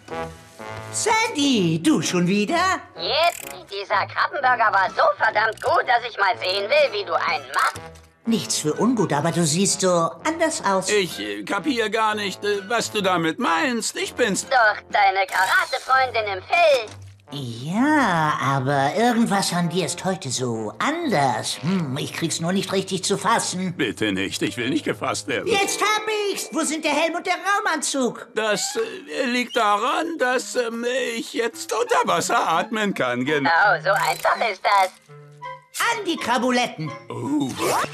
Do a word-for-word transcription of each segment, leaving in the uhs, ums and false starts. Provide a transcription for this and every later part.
Sandy, du schon wieder? Yep, dieser Krabbenburger war so verdammt gut, dass ich mal sehen will, wie du einen machst. Nichts für ungut, aber du siehst so anders aus. Ich äh, kapier gar nicht, äh, was du damit meinst. Ich bin's. Doch, deine Karatefreundin im Fell. Ja, aber irgendwas an dir ist heute so anders. Hm, ich krieg's nur nicht richtig zu fassen. Bitte nicht, ich will nicht gefasst werden. Jetzt hab ich's! Wo sind der Helm und der Raumanzug? Das äh, liegt daran, dass ähm, ich jetzt unter Wasser atmen kann, genau. Oh, so einfach ist das. An die Krabuletten! Oh.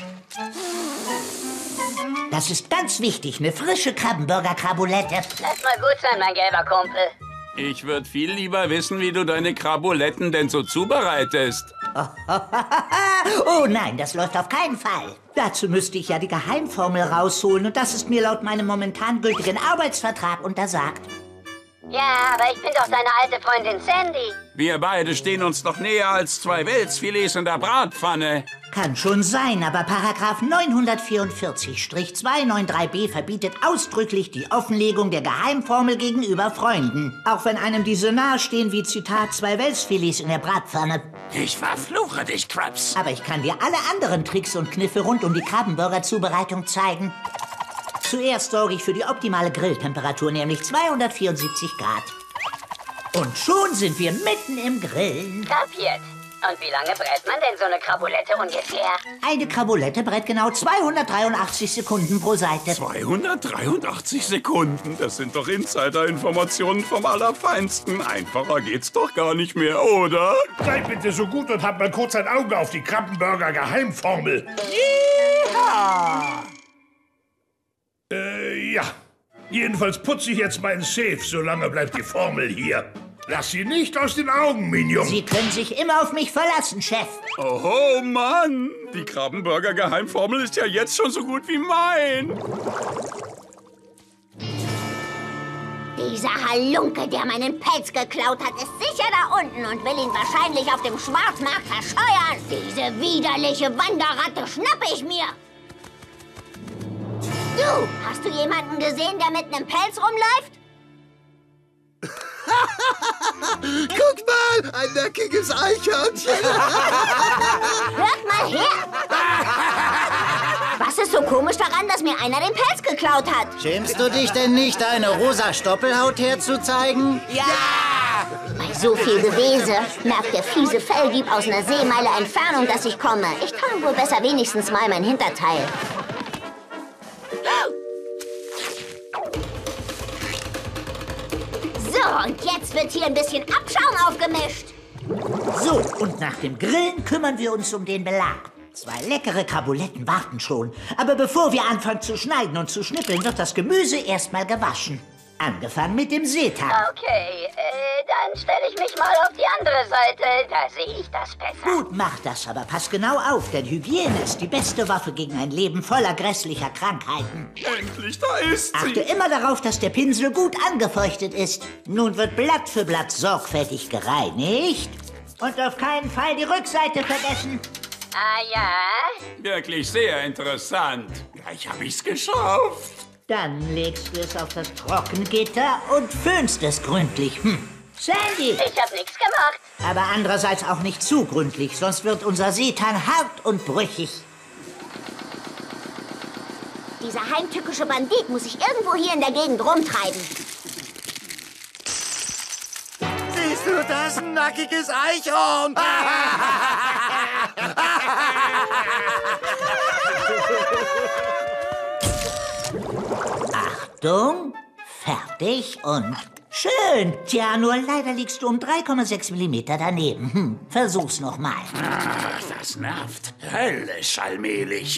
Das ist ganz wichtig, eine frische Krabbenburger-Krabulette. Lass mal gut sein, mein gelber Kumpel. Ich würde viel lieber wissen, wie du deine Krabuletten denn so zubereitest. Oh nein, das läuft auf keinen Fall. Dazu müsste ich ja die Geheimformel rausholen und das ist mir laut meinem momentan gültigen Arbeitsvertrag untersagt. Ja, aber ich bin doch deine alte Freundin Sandy. Wir beide stehen uns noch näher als zwei Welsfilets in der Bratpfanne. Kann schon sein, aber Paragraph neunhundertvierundvierzig zweihundertdrei b verbietet ausdrücklich die Offenlegung der Geheimformel gegenüber Freunden. Auch wenn einem diese nahestehen wie, Zitat, zwei Welsfilets in der Bratpfanne. Ich verfluche dich, Krabs. Aber ich kann dir alle anderen Tricks und Kniffe rund um die Krabbenburger-Zubereitung zeigen. Zuerst sorge ich für die optimale Grilltemperatur, nämlich zweihundertvierundsiebzig Grad. Und schon sind wir mitten im Grillen. Kapiert. Und wie lange brät man denn so eine Krabulette ungefähr? Eine Krabulette brät genau zweihundertdreiundachtzig Sekunden pro Seite. zweihundertdreiundachtzig Sekunden? Das sind doch Insider-Informationen vom Allerfeinsten. Einfacher geht's doch gar nicht mehr, oder? Seid bitte so gut und habt mal kurz ein Auge auf die Krabbenburger-Geheimformel. Ja! Äh, ja. Jedenfalls putze ich jetzt meinen Safe, solange bleibt die Formel hier. Lass sie nicht aus den Augen, Minion. Sie können sich immer auf mich verlassen, Chef. Oh Mann, die Krabbenburger-Geheimformel ist ja jetzt schon so gut wie mein. Dieser Halunke, der meinen Pelz geklaut hat, ist sicher da unten und will ihn wahrscheinlich auf dem Schwarzmarkt verscheuern. Diese widerliche Wanderratte schnappe ich mir. Du, hast du jemanden gesehen, der mit einem Pelz rumläuft? Guck mal, ein neckiges Eichhörnchen. Hört mal her. Was ist so komisch daran, dass mir einer den Pelz geklaut hat? Schämst du dich denn nicht, deine rosa Stoppelhaut herzuzeigen? Ja! Bei so viel Gewese merkt der fiese Felldieb aus einer Seemeile Entfernung, dass ich komme. Ich tarn wohl besser wenigstens mal mein Hinterteil. So, und jetzt wird hier ein bisschen Abschaum aufgemischt. So, und nach dem Grillen kümmern wir uns um den Belag. Zwei leckere Krabuletten warten schon. Aber bevor wir anfangen zu schneiden und zu schnippeln, wird das Gemüse erstmal gewaschen. Angefangen mit dem Seetang. Okay, äh, dann stelle ich mich mal auf die andere Seite. Da sehe ich das besser. Gut, mach das, aber pass genau auf, denn Hygiene ist die beste Waffe gegen ein Leben voller grässlicher Krankheiten. Endlich, da ist sie. Achte immer darauf, dass der Pinsel gut angefeuchtet ist. Nun wird Blatt für Blatt sorgfältig gereinigt. Und auf keinen Fall die Rückseite vergessen. Ah ja? Wirklich sehr interessant. Gleich hab ich's geschafft. Dann legst du es auf das Trockengitter und föhnst es gründlich. Hm. Sandy! Ich hab nichts gemacht. Aber andererseits auch nicht zu gründlich, sonst wird unser Seetang hart und brüchig. Dieser heimtückische Bandit muss sich irgendwo hier in der Gegend rumtreiben. Siehst du das, ein nackiges Eichhorn? Achtung, fertig und schön. Tja, nur leider liegst du um drei Komma sechs Millimeter daneben. Hm, versuch's noch mal. Ach, das nervt. Höllisch allmählich.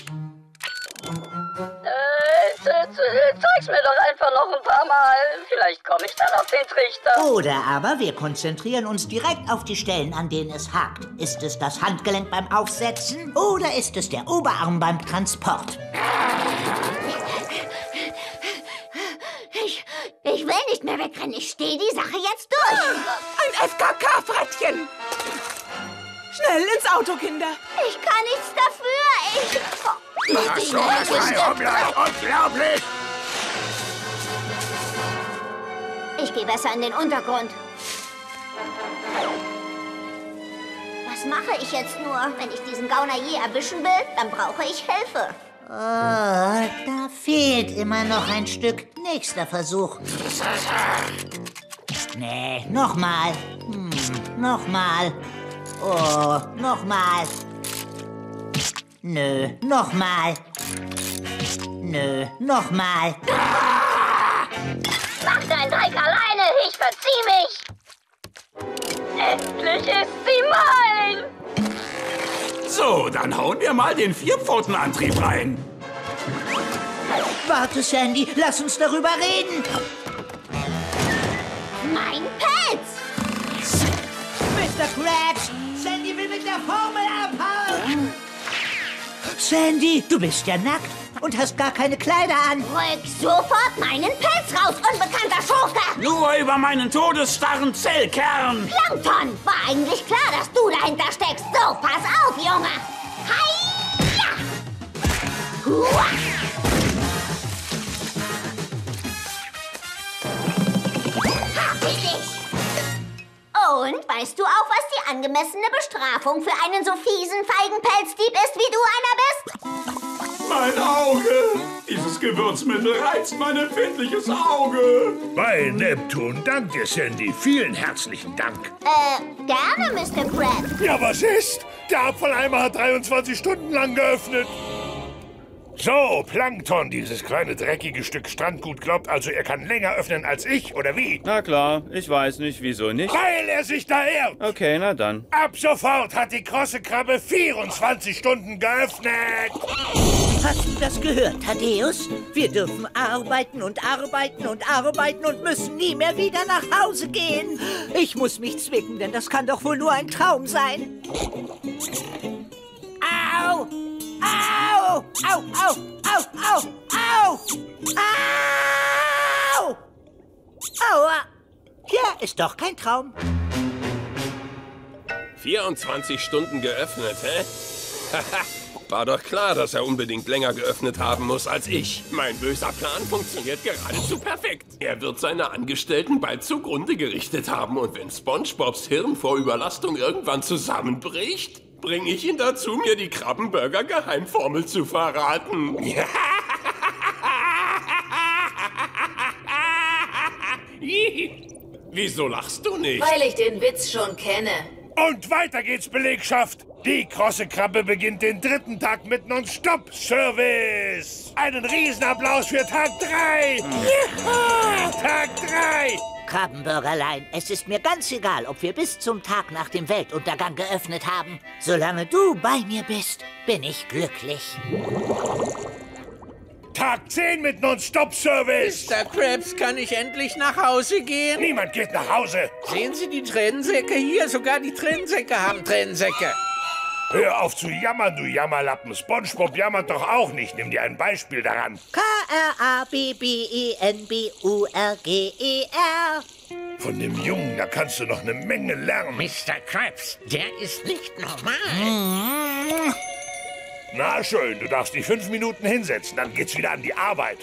Äh, zeig's mir doch einfach noch ein paar Mal. Vielleicht komme ich dann auf den Trichter. Oder aber wir konzentrieren uns direkt auf die Stellen, an denen es hakt. Ist es das Handgelenk beim Aufsetzen oder ist es der Oberarm beim Transport? Ich, ich will nicht mehr wegrennen. Ich stehe die Sache jetzt durch. Ein F K K-Frettchen. Schnell ins Auto, Kinder. Ich kann nichts dafür. Ich... Was soll das sein? Unglaublich! Ich gehe besser in den Untergrund. Was mache ich jetzt nur? Wenn ich diesen Gauner je erwischen will, dann brauche ich Hilfe. Oh, da fehlt immer noch ein Stück. Nächster Versuch. Nee, nochmal. Hm, nochmal. Oh, nochmal. Nö, nochmal. Nö, nochmal. Mach deinen Dreck alleine, ich verzieh mich. Endlich ist sie mein. So, dann hauen wir mal den Vierpfotenantrieb rein. Warte, Sandy, lass uns darüber reden. Mein Pelz! Mister Krabs, Sandy will mit der Formel abhauen. Sandy, du bist ja nackt und hast gar keine Kleider an. Rück sofort meinen Pelz raus, unbekannter Schurke! Nur über meinen todesstarren Zellkern. Plankton! War eigentlich klar, dass du dahinter steckst. So, pass auf, Junge! Heia! Hua! Hab ich dich! Und weißt du auch, was die angemessene Bestrafung für einen so fiesen, feigen Pelzdieb ist, wie du einer bist? Mein Auge! Dieses Gewürzmittel reizt mein empfindliches Auge. Bei Neptun, dank dir, Sandy. Vielen herzlichen Dank. Äh, gerne, Mister Krabs. Ja, was ist? Der Abfalleimer hat dreiundzwanzig Stunden lang geöffnet. So, Plankton, dieses kleine dreckige Stück Strandgut glaubt also, er kann länger öffnen als ich, oder wie? Na klar, ich weiß nicht, wieso nicht. Weil er sich da irrt. Okay, na dann. Ab sofort hat die krosse Krabbe vierundzwanzig Stunden geöffnet. Hast du das gehört, Thaddeus? Wir dürfen arbeiten und arbeiten und arbeiten und müssen nie mehr wieder nach Hause gehen. Ich muss mich zwicken, denn das kann doch wohl nur ein Traum sein. Au! Au! Au! Au! Au! Au! Au! Au! Aua! Ja, ist doch kein Traum. vierundzwanzig Stunden geöffnet, hä? War doch klar, dass er unbedingt länger geöffnet haben muss als ich. Mein böser Plan funktioniert geradezu perfekt. Er wird seine Angestellten bald zugrunde gerichtet haben. Und wenn SpongeBobs Hirn vor Überlastung irgendwann zusammenbricht, bringe ich ihn dazu, mir die Krabbenburger-Geheimformel zu verraten. Wieso lachst du nicht? Weil ich den Witz schon kenne. Und weiter geht's, Belegschaft. Die krosse Krabbe beginnt den dritten Tag mit Non-Stop-Service. Einen Riesenapplaus für Tag drei. Ja, Tag drei. Krabbenbürgerlein, es ist mir ganz egal, ob wir bis zum Tag nach dem Weltuntergang geöffnet haben. Solange du bei mir bist, bin ich glücklich. Tag zehn mit Non-Stop-Service. Mister Krabs, kann ich endlich nach Hause gehen? Niemand geht nach Hause. Sehen Sie die Tränensäcke hier? Sogar die Tränensäcke haben Tränensäcke. Hör auf zu jammern, du Jammerlappen. SpongeBob jammert doch auch nicht. Nimm dir ein Beispiel daran. K R A B B E N B U R G E R. Von dem Jungen, da kannst du noch eine Menge lernen. Mister Krabs, der ist nicht normal. Mmh. Na schön, du darfst dich fünf Minuten hinsetzen, dann geht's wieder an die Arbeit.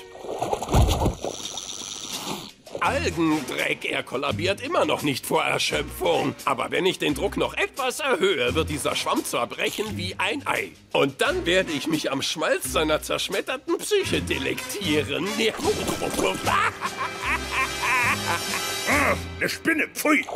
Algendreck, er kollabiert immer noch nicht vor Erschöpfung. Aber wenn ich den Druck noch etwas erhöhe, wird dieser Schwamm zerbrechen wie ein Ei. Und dann werde ich mich am Schmalz seiner zerschmetterten Psyche delektieren. Ah, eine Spinne, pfui.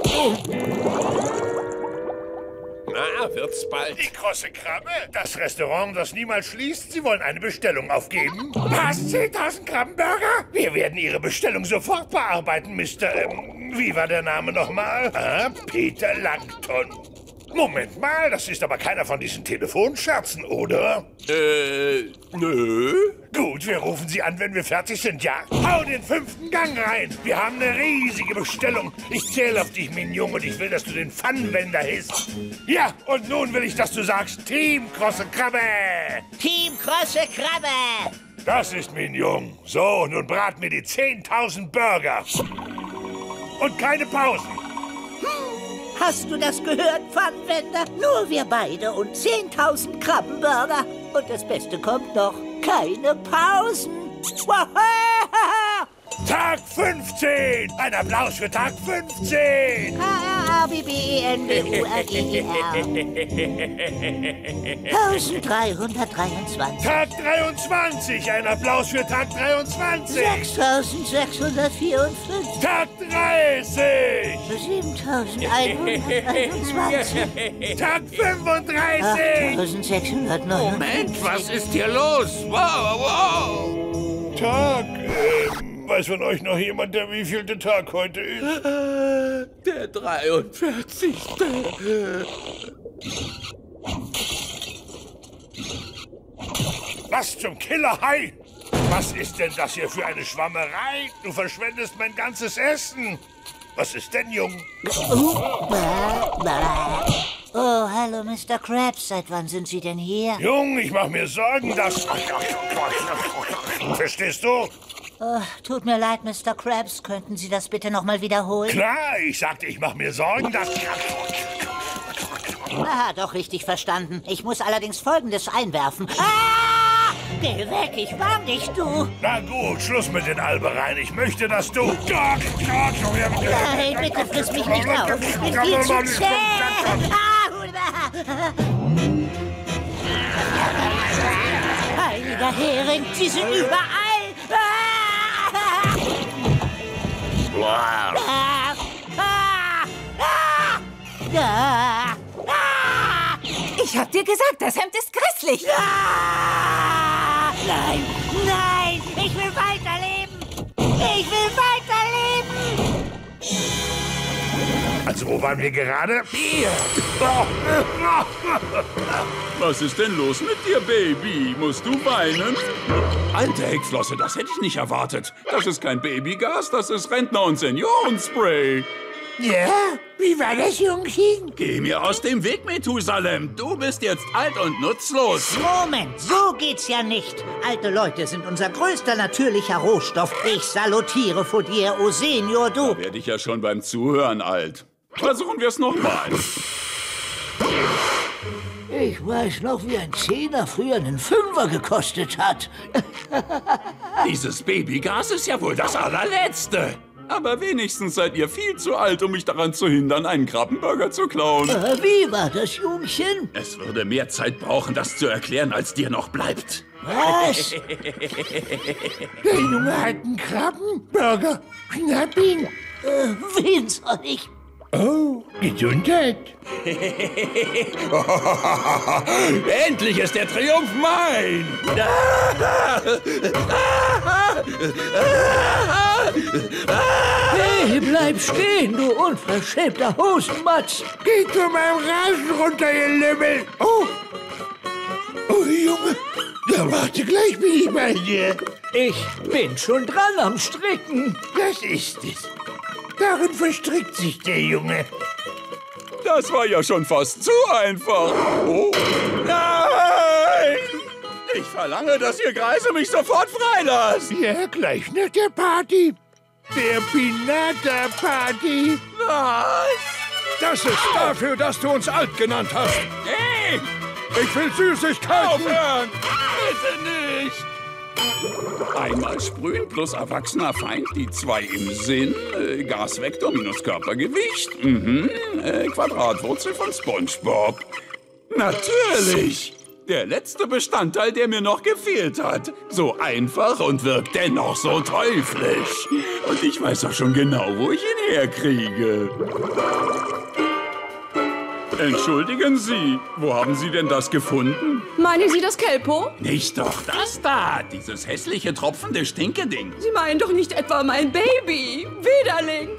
Na, wird's bald. Die krosse Krabbe? Das Restaurant, das niemals schließt? Sie wollen eine Bestellung aufgeben? Was? zehntausend Krabbenburger? Wir werden Ihre Bestellung sofort bearbeiten, Mister Ähm, wie war der Name nochmal? Ah, Peter Langton. Moment mal, das ist aber keiner von diesen Telefonscherzen, oder? Äh, nö. Gut, wir rufen Sie an, wenn wir fertig sind, ja? Hau den fünften Gang rein. Wir haben eine riesige Bestellung. Ich zähle auf dich, Mignon, und ich will, dass du den Pfannenwender hisst. Ja, und nun will ich, dass du sagst, Team Krosse Krabbe. Team Krosse Krabbe. Das ist Mignon. So, nun brat mir die zehntausend Burger. Und keine Pausen. Hast du das gehört, Pfannenwender? Nur wir beide und zehntausend Krabbenburger. Und das Beste kommt noch. Keine Pausen. Tag fünfzehn! Ein Applaus für Tag fünfzehn! K A A B B E N B U R G E R. eintausenddreihundertdreiundzwanzig. Tag dreiundzwanzig! Ein Applaus für Tag dreiundzwanzig! sechstausendsechshundertvierundfünfzig. Tag dreißig! siebentausendeinhunderteinundzwanzig. Tag fünfunddreißig! achttausendsechshundertneunundfünfzig. Moment, was ist hier los? Wow, wow. Tag, ähm, weiß von euch noch jemand, der wievielte Tag heute ist? Der dreiundvierzigste. Was zum Killerhai? Was ist denn das hier für eine Schwammerei? Du verschwendest mein ganzes Essen. Was ist denn, Jung? Oh, hallo, Mister Krabs. Seit wann sind Sie denn hier? Jung, ich mach mir Sorgen, dass... Verstehst du? Oh, tut mir leid, Mister Krabs. Könnten Sie das bitte noch mal wiederholen? Klar, ich sagte, ich mach mir Sorgen, dass... Ah, doch richtig verstanden. Ich muss allerdings Folgendes einwerfen. Ah! Geh weg, ich warn dich, du! Na gut, Schluss mit den Albereien. Ich möchte, dass du... Nein, bitte friss mich nicht auf. Ich bin viel zu zäh. Heiliger Hering, Sie sind überall. Ah! Ah! Ah! Ah! Ich hab dir gesagt, das Hemd ist grässlich. Ah! Nein, nein, ich will weiterleben. Ich will weiterleben. Also, wo waren wir gerade? Hier. Was ist denn los mit dir, Baby? Musst du weinen? Alte Heckflosse, das hätte ich nicht erwartet. Das ist kein Babygas, das ist Rentner- und Seniorenspray. Ja? Wie war das, Jungchen? Geh mir aus dem Weg, Methusalem. Du bist jetzt alt und nutzlos. Moment, so geht's ja nicht. Alte Leute sind unser größter natürlicher Rohstoff. Ich salutiere vor dir, o Senior, du. Da werde ich ja schon beim Zuhören alt. Versuchen wir es nochmal. Ich weiß noch, wie ein Zehner früher einen Fünfer gekostet hat. Dieses Babygas ist ja wohl das allerletzte. Aber wenigstens seid ihr viel zu alt, um mich daran zu hindern, einen Krabbenburger zu klauen. Äh, wie war das, Jungchen? Es würde mehr Zeit brauchen, das zu erklären, als dir noch bleibt. Was? Der Junge hat einen Krabbenburger. Schnapp ihn. Äh, wen soll ich? Oh, Gesundheit. Endlich ist der Triumph mein! Hey, bleib stehen, du unverschämter Hosenmatz. Geh zu meinem Rasen runter, ihr Lümmel. Oh, oh, Junge. Ja, warte, gleich bin ich bei dir. Ich bin schon dran am Stricken. Das ist es. Darin verstrickt sich der Junge. Das war ja schon fast zu einfach. Oh, nein! Ich verlange, dass ihr Greise mich sofort freilasst. Ja, gleich nach der Party. Der Pinata-Party. Was? Das ist dafür, dass du uns alt genannt hast. Hey! Ich will Süßigkeiten. Aufhören! Bitte nicht! Einmal sprühen plus erwachsener Feind, die zwei im Sinn. Äh, Gasvektor minus Körpergewicht. Mhm. Äh, Quadratwurzel von SpongeBob. Natürlich! Der letzte Bestandteil, der mir noch gefehlt hat. So einfach und wirkt dennoch so teuflisch. Und ich weiß auch schon genau, wo ich ihn herkriege. Entschuldigen Sie, wo haben Sie denn das gefunden? Meinen Sie das Kelpo? Nicht doch das da, dieses hässliche tropfende Stinkeding. Sie meinen doch nicht etwa mein Baby, Widerling.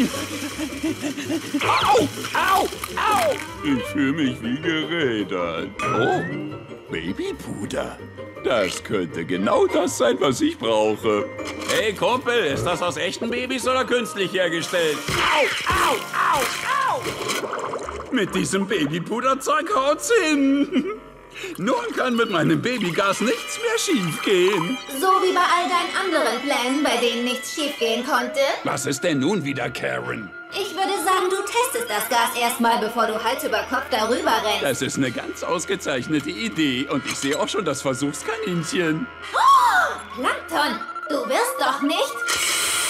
Au, au, au! Ich fühle mich wie gerädert. Oh, Babypuder. Das könnte genau das sein, was ich brauche. Hey Kumpel, ist das aus echten Babys oder künstlich hergestellt? Au, au, au, au! Mit diesem Babypuderzeug haut's hin. Nun kann mit meinem Babygas nichts mehr schiefgehen. So wie bei all deinen anderen Plänen, bei denen nichts schiefgehen konnte. Was ist denn nun wieder, Karen? Ich würde sagen, du testest das Gas erstmal, bevor du Hals über Kopf darüber rennst. Das ist eine ganz ausgezeichnete Idee und ich sehe auch schon das Versuchskaninchen. Oh, Plankton, du wirst doch nicht...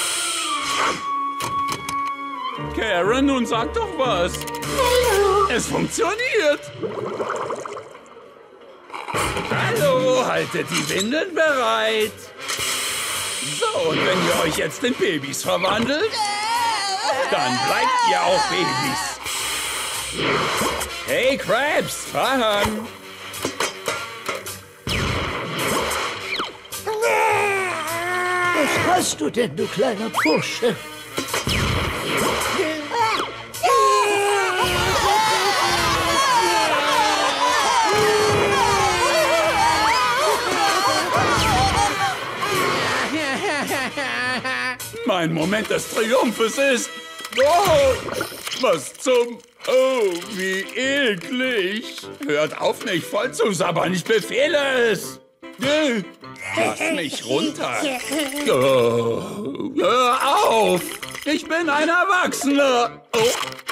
Karen, nun sag doch was. Hallo. Es funktioniert. Hallo, haltet die Windeln bereit. So, und wenn ihr euch jetzt in Babys verwandelt, dann bleibt ihr auch Babys. Hey, Krabs, fahren. Was hast du denn, du kleiner Bursche? Mein Moment des Triumphes ist... Oh, was zum... Oh, wie eklig. Hört auf, nicht voll zu sabbern, ich befehle es. Lass mich runter. Oh, hör auf. Ich bin ein Erwachsener. Oh.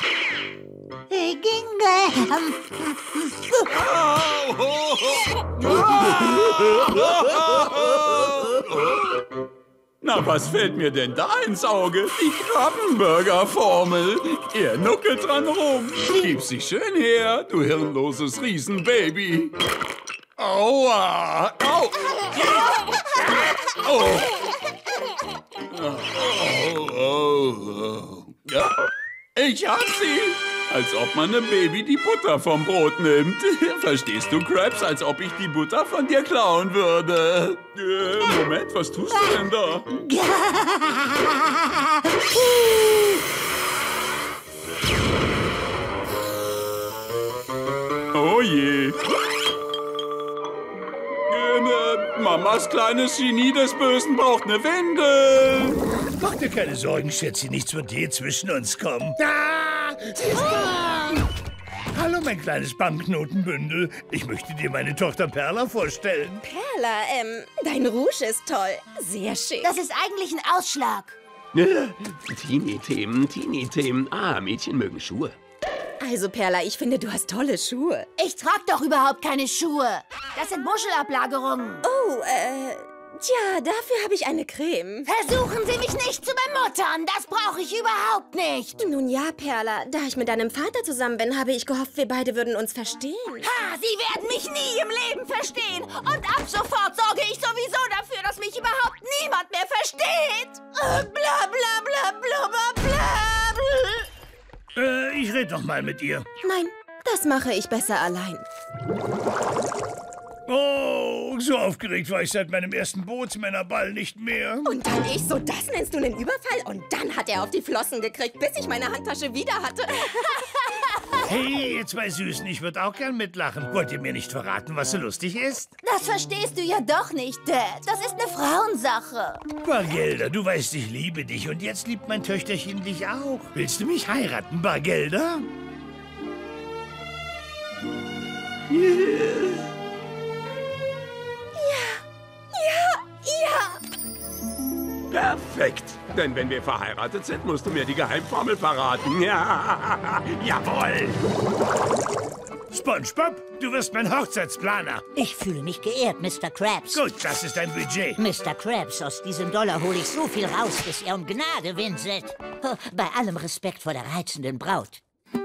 Na, was fällt mir denn da ins Auge? Die Krabbenburger-Formel. Ihr nuckelt dran rum. Gib sie schön her, du hirnloses Riesenbaby. Aua! Au! Oh. Oh, oh, oh. Ja, ich hab sie. Als ob man einem Baby die Butter vom Brot nimmt. Verstehst du, Krabs? Als ob ich die Butter von dir klauen würde. Äh, Moment, was tust du denn da? Oh je. Äh, Mamas kleines Genie des Bösen braucht eine Windel. Mach dir keine Sorgen, Schätzchen. Nichts wird je zwischen uns kommen. Ah, sie ist da. Hallo, mein kleines Banknotenbündel. Ich möchte dir meine Tochter Perla vorstellen. Perla, ähm, dein Rouge ist toll. Sehr schick. Das ist eigentlich ein Ausschlag. Teenie-Themen, Teenie-Themen. Ah, Mädchen mögen Schuhe. Also, Perla, ich finde, du hast tolle Schuhe. Ich trage doch überhaupt keine Schuhe. Das sind Muschelablagerungen. Oh, äh, tja, dafür habe ich eine Creme. Versuchen Sie mich nicht zu bemuttern. Das brauche ich überhaupt nicht. Nun ja, Perla, da ich mit deinem Vater zusammen bin, habe ich gehofft, wir beide würden uns verstehen. Ha, Sie werden mich nie im Leben verstehen. Und ab sofort sorge ich sowieso dafür, dass mich überhaupt niemand mehr versteht. Äh, bla, bla, bla, bla, bla, bla. Äh, ich rede noch mal mit ihr. Nein, das mache ich besser allein. Oh, so aufgeregt war ich seit meinem ersten Bootsmännerball nicht mehr. Und dann ich, so das nennst du einen Überfall? Und dann hat er auf die Flossen gekriegt, bis ich meine Handtasche wieder hatte. Hey, ihr zwei Süßen, ich würde auch gern mitlachen. Wollt ihr mir nicht verraten, was so lustig ist? Das verstehst du ja doch nicht, Dad. Das ist eine Frauensache. Bargelda, du weißt, ich liebe dich und jetzt liebt mein Töchterchen dich auch. Willst du mich heiraten, Bargelda? Ja, ja, ja. Perfekt. Denn wenn wir verheiratet sind, musst du mir die Geheimformel verraten. Ja, jawohl. SpongeBob, du wirst mein Hochzeitsplaner. Ich fühle mich geehrt, Mister Krabs. Gut, das ist dein Budget. Mister Krabs, aus diesem Dollar hole ich so viel raus, bis er um Gnade winselt. Bei allem Respekt vor der reizenden Braut.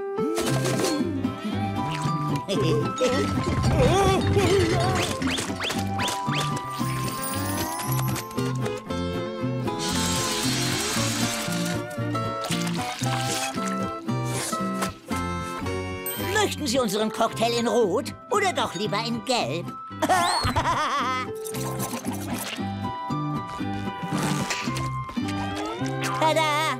Möchten Sie unseren Cocktail in Rot oder doch lieber in Gelb? Tada!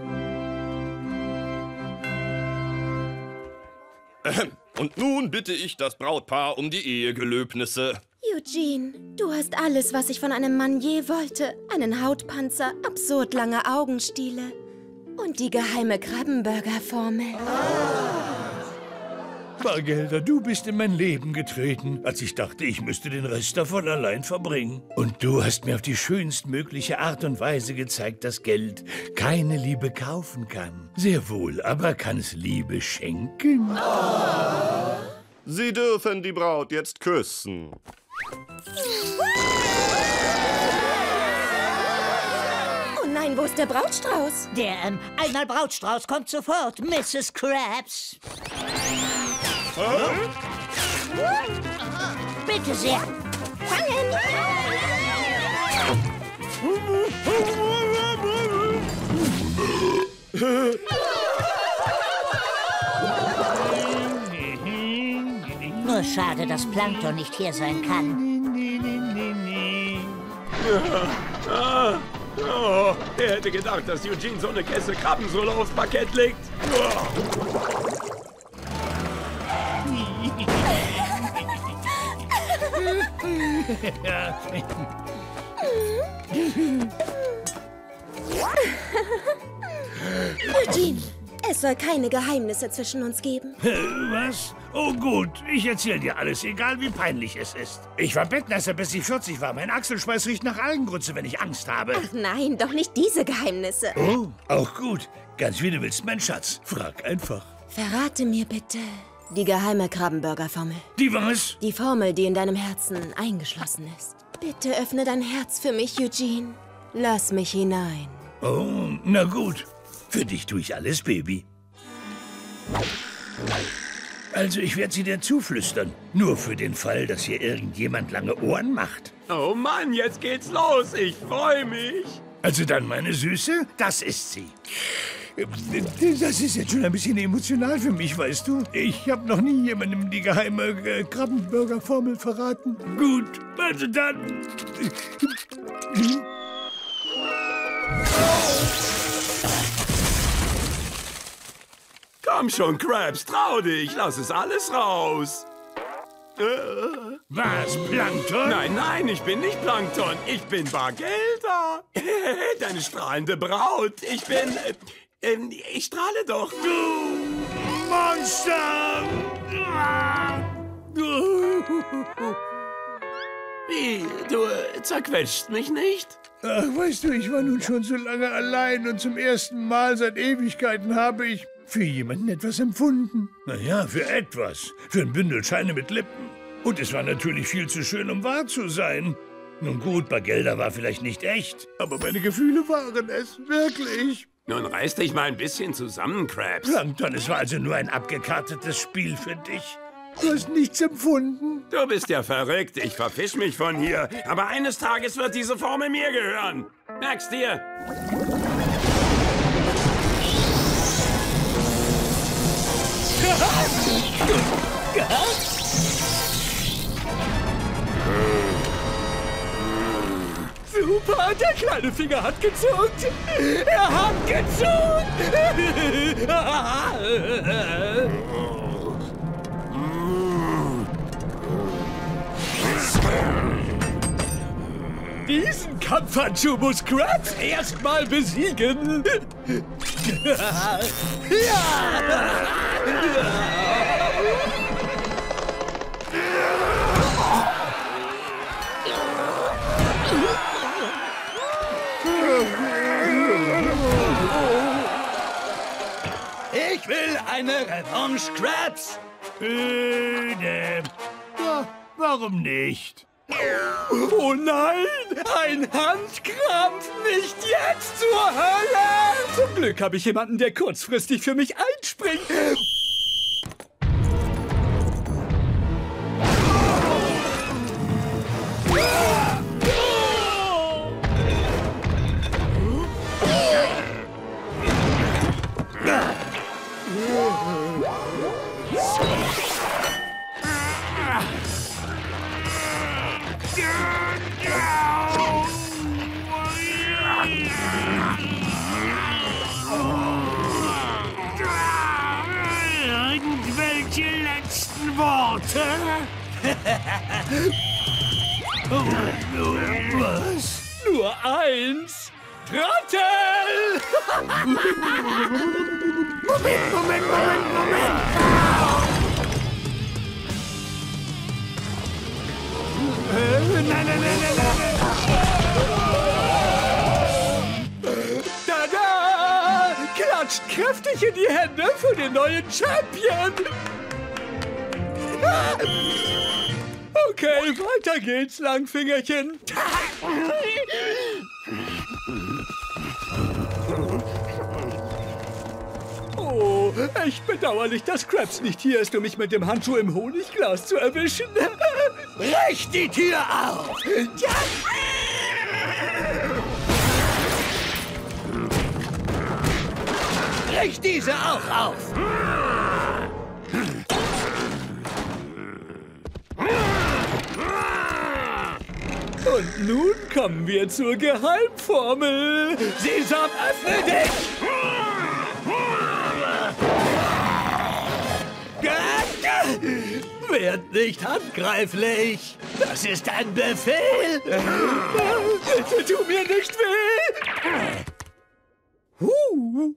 Und nun bitte ich das Brautpaar um die Ehegelöbnisse. Eugene, du hast alles, was ich von einem Mann je wollte. Einen Hautpanzer, absurd lange Augenstiele und die geheime Krabbenburger-Formel. Bargelda, du bist in mein Leben getreten, als ich dachte, ich müsste den Rest davon allein verbringen. Und du hast mir auf die schönstmögliche Art und Weise gezeigt, dass Geld keine Liebe kaufen kann. Sehr wohl, aber kann es Liebe schenken? Oh. Sie dürfen die Braut jetzt küssen. Oh nein, Eugene, wo ist der Brautstrauß? Der, ähm, einmal Brautstrauß kommt sofort, Misses Krabs. Oh? Bitte sehr. Fangen! Nur schade, dass Plankton nicht hier sein kann. Ah, oh, wer hätte gedacht, dass Eugene so eine Kiste Krabbensohle aufs Parkett legt? Eugene, es soll keine Geheimnisse zwischen uns geben. Was? Oh gut, ich erzähl dir alles, egal wie peinlich es ist. Ich war Bettnässer, bis ich vierzig war. Mein Achselschweiß riecht nach Algengrütze, wenn ich Angst habe. Ach nein, doch nicht diese Geheimnisse. Oh, auch gut. Ganz wie du willst, mein Schatz. Frag einfach. Verrate mir bitte die geheime Krabbenburger-Formel. Die was? Die Formel, die in deinem Herzen eingeschlossen ist. Bitte öffne dein Herz für mich, Eugene. Lass mich hinein. Oh, na gut. Für dich tue ich alles, Baby. Also, ich werde sie dir zuflüstern. Nur für den Fall, dass hier irgendjemand lange Ohren macht. Oh Mann, jetzt geht's los. Ich freue mich. Also dann, meine Süße, das ist sie. Das ist jetzt schon ein bisschen emotional für mich, weißt du. Ich habe noch nie jemandem die geheime äh, Krabbenburger-Formel verraten. Gut, also dann... Komm schon, Krabs, trau dich. Lass es alles raus. Äh. Was, Plankton? Nein, nein, ich bin nicht Plankton. Ich bin Bargelda. Deine strahlende Braut. Ich bin... Äh, äh, ich strahle doch. Du Monster! Wie? Du äh, zerquetscht mich nicht? Ach, weißt du, ich war nun schon so lange allein und zum ersten Mal seit Ewigkeiten habe ich für jemanden etwas empfunden. Naja, für etwas. Für ein Bündel Scheine mit Lippen. Und es war natürlich viel zu schön, um wahr zu sein. Nun gut, Bargelda war vielleicht nicht echt, aber meine Gefühle waren es, wirklich. Nun reiß dich mal ein bisschen zusammen, Krabs. Plankton, es war also nur ein abgekartetes Spiel für dich. Du hast nichts empfunden. Du bist ja verrückt. Ich verfisch mich von hier. Aber eines Tages wird diese Formel mir gehören. Merkst dir? Super, der kleine Finger hat gezuckt. Er hat gezuckt. Diesen Kampfhandschuh muss Krabs erstmal besiegen. Ja! Ich will eine Revanche, Krabs. Öde. Ja, warum nicht? Oh nein, ein Handkrampf, nicht jetzt zur Hölle! Zum Glück habe ich jemanden, der kurzfristig für mich einspringt. Irgendwelche letzten Worte? Oh, was? Nur eins. Trottel! Moment, Moment, Moment, Moment! Nein, nein, nein, nein, nein! Tada! Klatscht kräftig in die Hände für den neuen Champion! Okay, weiter geht's, Langfingerchen. Oh, echt bedauerlich, dass Krabs nicht hier ist, um mich mit dem Handschuh im Honigglas zu erwischen. Brech die Tür auf! Ja. Brech diese auch auf! Und nun kommen wir zur Geheimformel. Sesam, öffne dich! Werd nicht handgreiflich! Das ist ein Befehl! Bitte tu mir nicht weh! Huh.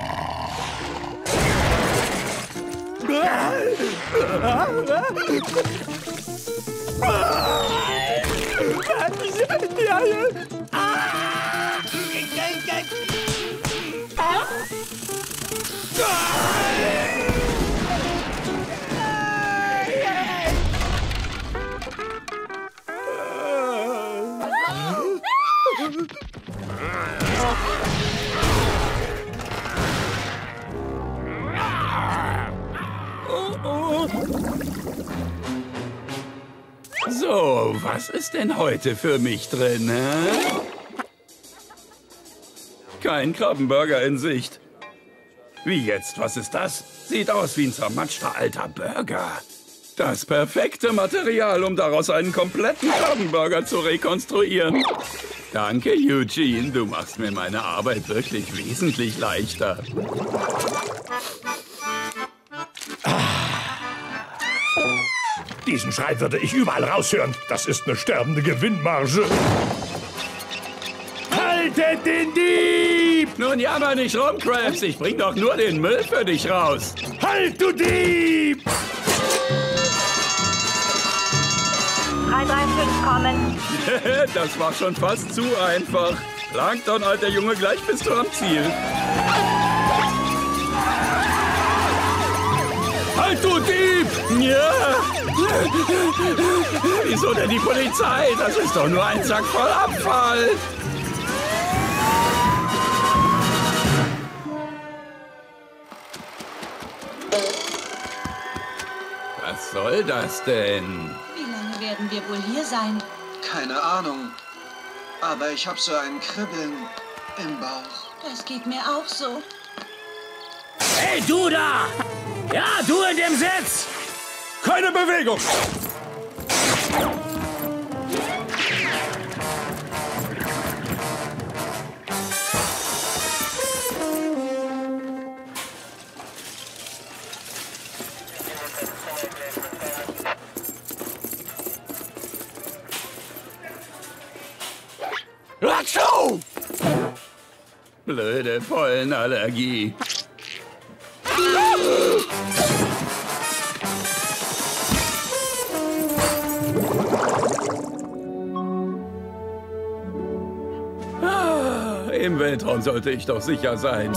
So, was ist denn heute für mich drin, hä? Kein Krabbenburger in Sicht. Wie jetzt? Was ist das? Sieht aus wie ein zermatschter alter Burger. Das perfekte Material, um daraus einen kompletten Krabbenburger zu rekonstruieren. Danke, Eugene. Du machst mir meine Arbeit wirklich wesentlich leichter. Diesen Schrei würde ich überall raushören. Das ist eine sterbende Gewinnmarge. Haltet den Dieb! Nun jammer nicht rum, Krabs. Ich bring doch nur den Müll für dich raus. Halt, du Dieb! drei drei fünf kommen. Das war schon fast zu einfach. Plankton, alter Junge, gleich bist du am Ziel. Halt, du Dieb! Ja! Wieso denn die Polizei? Das ist doch nur ein Sack voll Abfall. Was soll das denn? Wie lange werden wir wohl hier sein? Keine Ahnung. Aber ich habe so ein Kribbeln im Bauch. Das geht mir auch so. Hey, du da! Ja, du in dem Sitz! Keine Bewegung! Achtung! Blöde Pollenallergie. Ah, im Weltraum sollte ich doch sicher sein.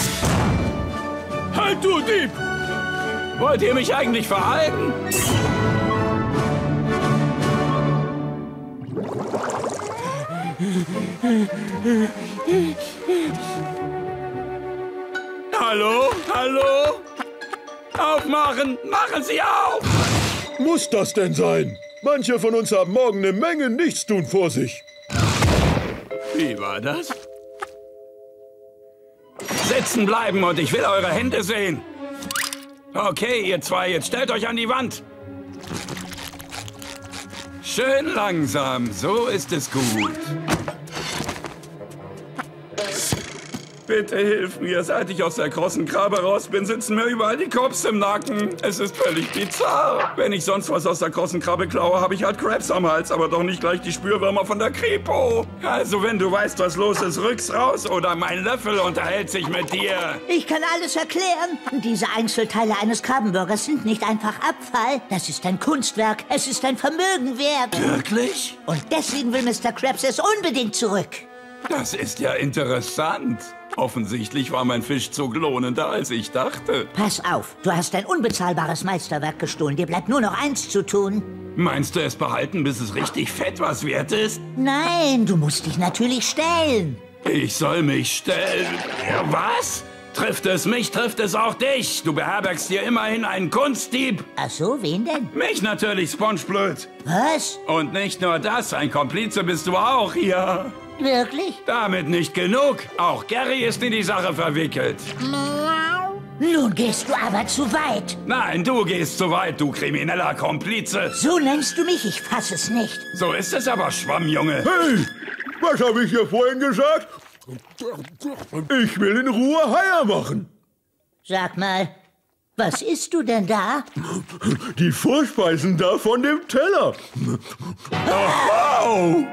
Halt, du Dieb! Wollt ihr mich eigentlich verhalten? Hallo? Hallo? Aufmachen! Machen Sie auf! Muss das denn sein? Manche von uns haben morgen eine Menge Nichtstun vor sich. Wie war das? Sitzen bleiben und ich will eure Hände sehen. Okay, ihr zwei, jetzt stellt euch an die Wand. Schön langsam, so ist es gut. Bitte hilf mir, seit ich aus der krossen Krabbe raus bin, sitzen mir überall die Cops im Nacken. Es ist völlig bizarr. Wenn ich sonst was aus der krossen Krabbe klaue, habe ich halt Krabs am Hals, aber doch nicht gleich die Spürwürmer von der Kripo. Also wenn du weißt, was los ist, rück's raus oder mein Löffel unterhält sich mit dir. Ich kann alles erklären. Diese Einzelteile eines Krabbenburgers sind nicht einfach Abfall. Das ist ein Kunstwerk. Es ist ein Vermögen wert. Wirklich? Und deswegen will Mister Krabs es unbedingt zurück. Das ist ja interessant. Offensichtlich war mein Fischzug lohnender, als ich dachte. Pass auf, du hast ein unbezahlbares Meisterwerk gestohlen. Dir bleibt nur noch eins zu tun. Meinst du es behalten, bis es richtig fett was wert ist? Nein, du musst dich natürlich stellen. Ich soll mich stellen. Ja, was? Trifft es mich, trifft es auch dich. Du beherbergst hier immerhin einen Kunstdieb. Ach so, wen denn? Mich natürlich, Spongeblöd. Was? Und nicht nur das, ein Komplize bist du auch hier. Wirklich? Damit nicht genug. Auch Gary ist in die Sache verwickelt. Nun gehst du aber zu weit. Nein, du gehst zu weit, du krimineller Komplize. So nennst du mich, ich fass es nicht. So ist es aber, Schwammjunge. Hey, was habe ich hier vorhin gesagt? Ich will in Ruhe Heier machen. Sag mal, was isst du denn da? Die Vorspeisen da von dem Teller. Oh.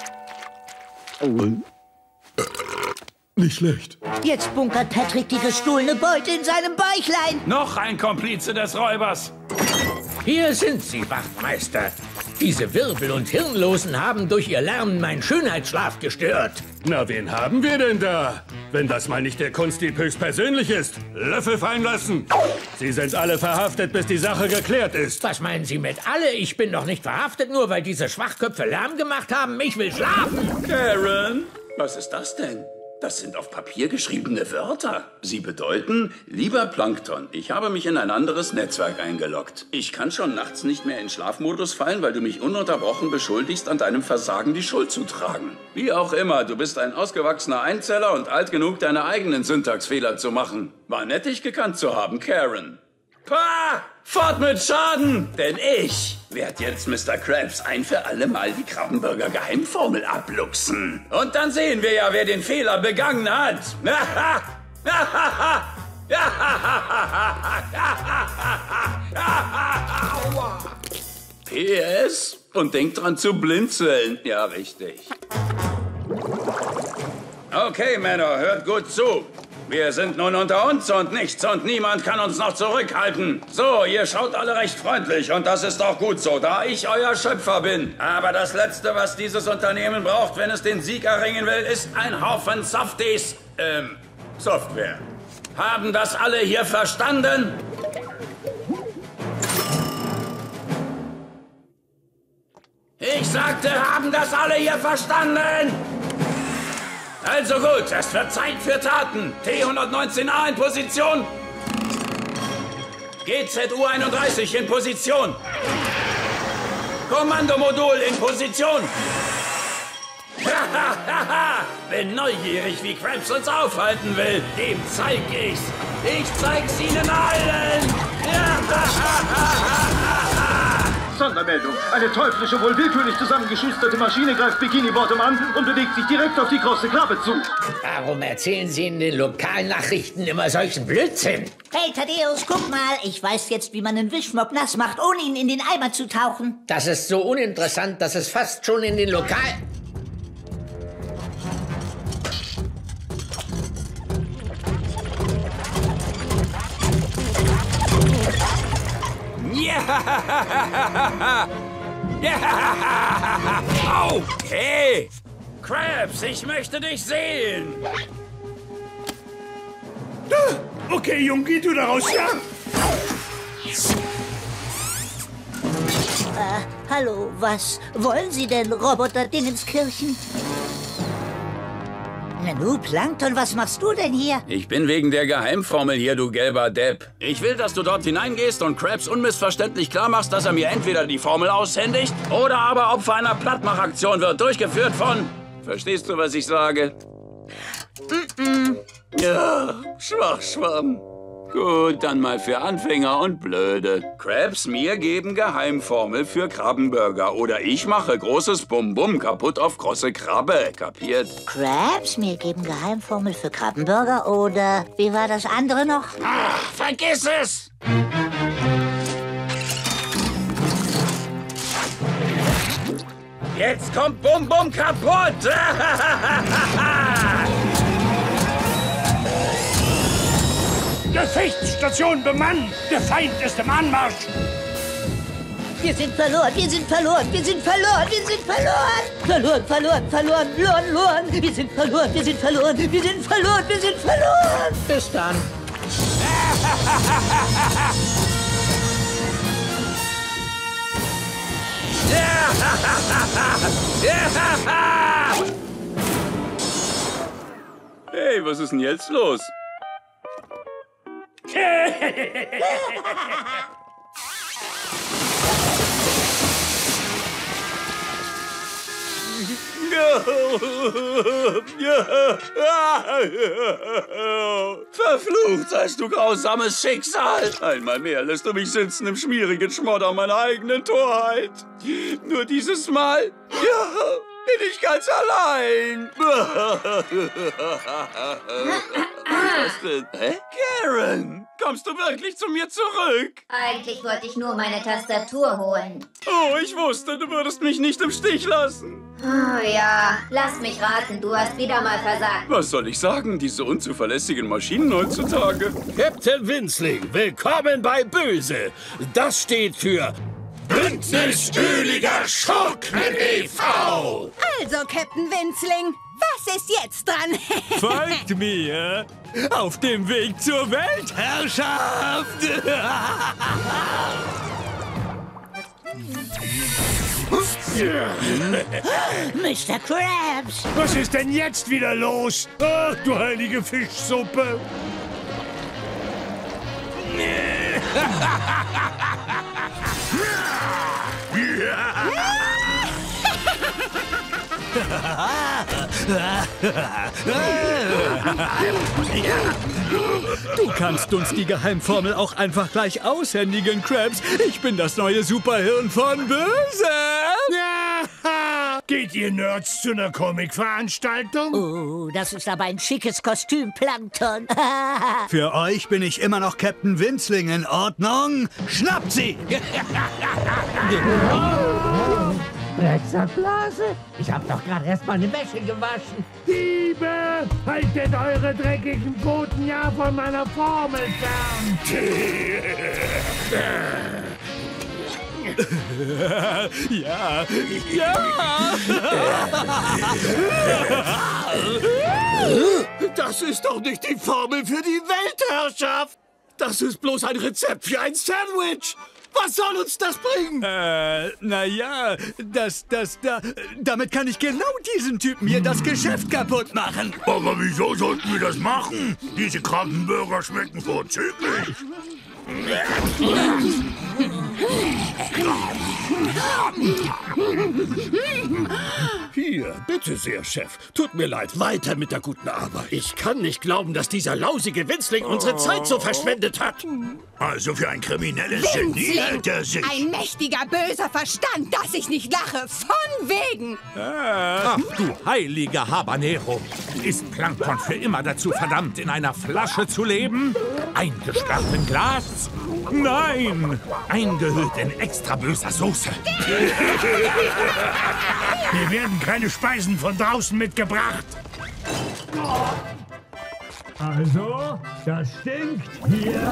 Nicht schlecht. Jetzt bunkert Patrick die gestohlene Beute in seinem Bäuchlein. Noch ein Komplize des Räubers. Hier sind sie, Wachtmeister. Diese Wirbel- und Hirnlosen haben durch ihr Lärmen meinen Schönheitsschlaf gestört. Na, wen haben wir denn da? Wenn das mal nicht der Kunstdieb höchstpersönlich ist. Löffel fallen lassen. Sie sind alle verhaftet, bis die Sache geklärt ist. Was meinen Sie mit alle? Ich bin doch nicht verhaftet, nur weil diese Schwachköpfe Lärm gemacht haben. Ich will schlafen. Karen, was ist das denn? Das sind auf Papier geschriebene Wörter. Sie bedeuten, lieber Plankton, ich habe mich in ein anderes Netzwerk eingeloggt. Ich kann schon nachts nicht mehr in Schlafmodus fallen, weil du mich ununterbrochen beschuldigst, an deinem Versagen die Schuld zu tragen. Wie auch immer, du bist ein ausgewachsener Einzeller und alt genug, deine eigenen Syntaxfehler zu machen. War nett, dich gekannt zu haben, Karen. Pah! Fort mit Schaden! Denn ich werde jetzt Mister Krabs ein für alle Mal die Krabbenburger Geheimformel abluchsen. Und dann sehen wir ja, wer den Fehler begangen hat. P S Und denkt dran zu blinzeln. Ja, richtig. Okay, Männer, hört gut zu. Wir sind nun unter uns und nichts und niemand kann uns noch zurückhalten. So, ihr schaut alle recht freundlich und das ist auch gut so, da ich euer Schöpfer bin. Aber das Letzte, was dieses Unternehmen braucht, wenn es den Sieg erringen will, ist ein Haufen Softies. Ähm, Software. Haben das alle hier verstanden? Ich sagte, haben das alle hier verstanden? Also gut, es wird Zeit für Taten. T hundertneunzehn A in Position. G Z U einunddreißig in Position. Kommandomodul in Position. Bin neugierig, wie Krabs uns aufhalten will. Dem zeig ich's. Ich zeig's ihnen allen. Sondermeldung. Eine teuflische, wohl willkürlich zusammengeschusterte Maschine greift Bikini Bottom an und bewegt sich direkt auf die große Krabbe zu. Warum erzählen Sie in den Lokalnachrichten immer solchen Blödsinn? Hey, Thaddeus, guck mal. Ich weiß jetzt, wie man einen Wischmopp nass macht, ohne ihn in den Eimer zu tauchen. Das ist so uninteressant, dass es fast schon in den Lokal... Ja! Ja! Au! Hey! Krabs, ich möchte dich sehen! Okay, Junge, geh du daraus, ja? Äh, hallo, was wollen Sie denn, Roboter-Dingenskirchen? Nanu, Plankton, was machst du denn hier? Ich bin wegen der Geheimformel hier, du gelber Depp. Ich will, dass du dort hineingehst und Krabs unmissverständlich klar machst, dass er mir entweder die Formel aushändigt oder aber Opfer einer Plattmachaktion wird, durchgeführt von... Verstehst du, was ich sage? Mm-mm. Ja, Schwachschwamm. Gut, dann mal für Anfänger und Blöde. Krabs mir geben Geheimformel für Krabbenburger oder ich mache großes Bum-Bum kaputt auf krosse Krabbe. Kapiert? Krabs mir geben Geheimformel für Krabbenburger oder wie war das andere noch? Ach, vergiss es! Jetzt kommt Bum-Bum kaputt! Gefechtsstation bemannt! Der Feind ist im Anmarsch! Wir sind verloren, wir sind verloren, wir sind verloren, wir sind verloren! Verloren, verloren, verloren, verloren, verloren! Wir sind verloren, wir sind verloren, wir sind verloren, wir sind verloren! Bis dann! Hey, was ist denn jetzt los? Verflucht seist du, grausames Schicksal! Einmal mehr lässt du mich sitzen im schmierigen Schmodder meiner eigenen Torheit. Nur dieses Mal, ja, bin ich ganz allein. Was denn? Hä? Karen, kommst du wirklich zu mir zurück? Eigentlich wollte ich nur meine Tastatur holen. Oh, ich wusste, du würdest mich nicht im Stich lassen. Oh ja, lass mich raten, du hast wieder mal versagt. Was soll ich sagen, diese unzuverlässigen Maschinen heutzutage? Captain Winzling, willkommen bei Böse. Das steht für Bündnis Öliger Schurken e V Also, Captain Winzling, was ist jetzt dran? Folgt mir auf dem Weg zur Weltherrschaft. Mister Krabs! Was ist denn jetzt wieder los? Ach, du heilige Fischsuppe! Du kannst uns die Geheimformel auch einfach gleich aushändigen, Krabs. Ich bin das neue Superhirn von Böse. Geht ihr Nerds zu einer Comic-Veranstaltung? Oh, das ist aber ein schickes Kostüm, Plankton. Für euch bin ich immer noch Captain Winzling. In Ordnung? Schnappt sie! Drecksackblase? Ich hab doch gerade erst meine Wäsche gewaschen. Diebe! Haltet eure dreckigen Pfoten ja von meiner Formel fern! Ja, ja! Das ist doch nicht die Formel für die Weltherrschaft! Das ist bloß ein Rezept für ein Sandwich! Was soll uns das bringen? Äh, naja, das, das, da, damit kann ich genau diesen Typen hier das Geschäft kaputt machen. Aber wieso sollten wir das machen? Diese Krabbenburger schmecken vorzüglich. Hier, bitte sehr, Chef. Tut mir leid, weiter mit der guten Arbeit. Ich kann nicht glauben, dass dieser lausige Winzling unsere Zeit so verschwendet hat. Also für ein kriminelles Genie hält er sich. Ein mächtiger, böser Verstand, dass ich nicht lache. Von wegen. Ach, du heiliger Habanero. Ist Plankton für immer dazu verdammt, in einer Flasche zu leben? Eingesperrt in Glas? Nein! Eingehüllt in extra böser Soße. Mir werden keine Speisen von draußen mitgebracht. Also, das stinkt hier.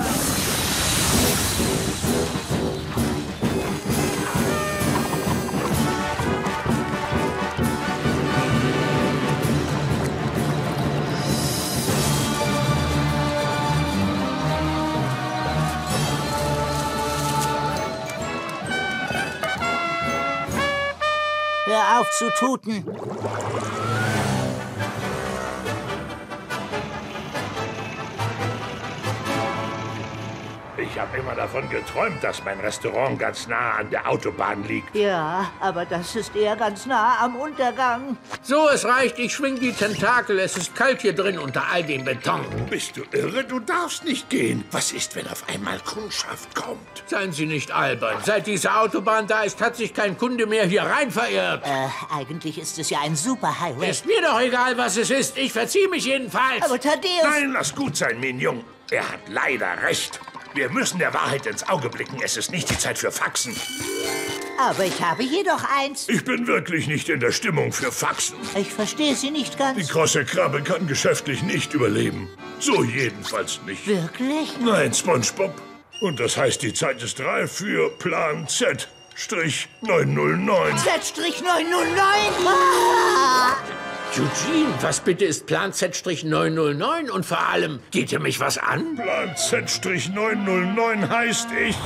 Hör auf zu tuten. Ich habe immer davon geträumt, dass mein Restaurant ganz nah an der Autobahn liegt. Ja, aber das ist eher ganz nah am Untergang. So, es reicht. Ich schwing die Tentakel. Es ist kalt hier drin unter all dem Beton. Bist du irre? Du darfst nicht gehen. Was ist, wenn auf einmal Kundschaft kommt? Seien Sie nicht albern. Seit diese Autobahn da ist, hat sich kein Kunde mehr hier rein verirrt. Äh, eigentlich ist es ja ein Superhighway. Ist mir doch egal, was es ist. Ich verziehe mich jedenfalls. Aber Thaddeus... Nein, lass gut sein, Mignon. Er hat leider recht. Wir müssen der Wahrheit ins Auge blicken. Es ist nicht die Zeit für Faxen. Aber ich habe hier doch eins. Ich bin wirklich nicht in der Stimmung für Faxen. Ich verstehe Sie nicht ganz. Die krosse Krabbe kann geschäftlich nicht überleben. So jedenfalls nicht. Wirklich? Nein, SpongeBob. Und das heißt, die Zeit ist reif für Plan Z neun null neun. Z neun null neun? Ah! Eugene, was bitte ist Plan Z neun null neun? Und vor allem, geht ihr mich was an? Plan Z neun null neun heißt ich...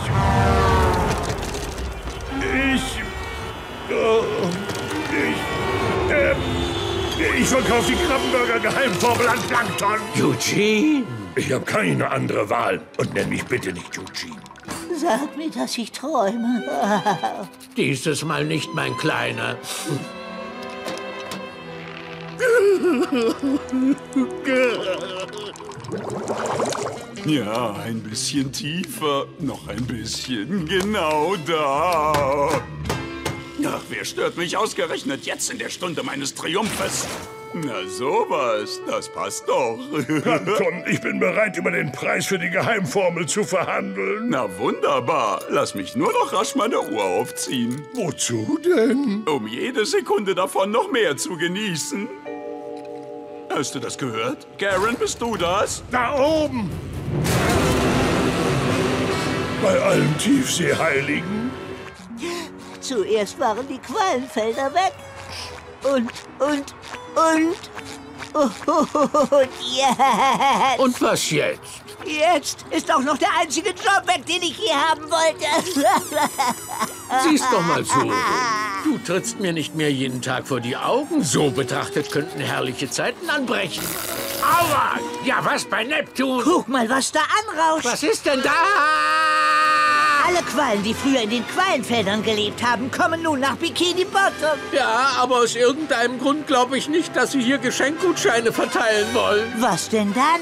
Ich... Oh, ich... Äh, ich verkaufe die Krabbenburger Geheimformel an Plankton. Eugene! Ich habe keine andere Wahl. Und nenn mich bitte nicht Eugene. Sag mir, dass ich träume. Dieses Mal nicht, mein Kleiner. Ja, ein bisschen tiefer. Noch ein bisschen. Genau da. Ach, wer stört mich ausgerechnet jetzt in der Stunde meines Triumphes? Na sowas, das passt doch. Plankton, ich bin bereit, über den Preis für die Geheimformel zu verhandeln. Na wunderbar. Lass mich nur noch rasch meine Uhr aufziehen. Wozu denn? Um jede Sekunde davon noch mehr zu genießen. Hast du das gehört? Garen, bist du das? Da oben! Bei allen Tiefseeheiligen. Zuerst waren die Quallenfelder weg. Und, und, und... Und jetzt... Und was jetzt? Jetzt ist auch noch der einzige Job weg, den ich je haben wollte. Siehst doch mal zu. Du trittst mir nicht mehr jeden Tag vor die Augen. So betrachtet könnten herrliche Zeiten anbrechen. Aua! Ja, was bei Neptun? Guck mal, was da anrauscht. Was ist denn da? Alle Quallen, die früher in den Quallenfeldern gelebt haben, kommen nun nach Bikini Bottom. Ja, aber aus irgendeinem Grund glaube ich nicht, dass sie hier Geschenkgutscheine verteilen wollen. Was denn dann?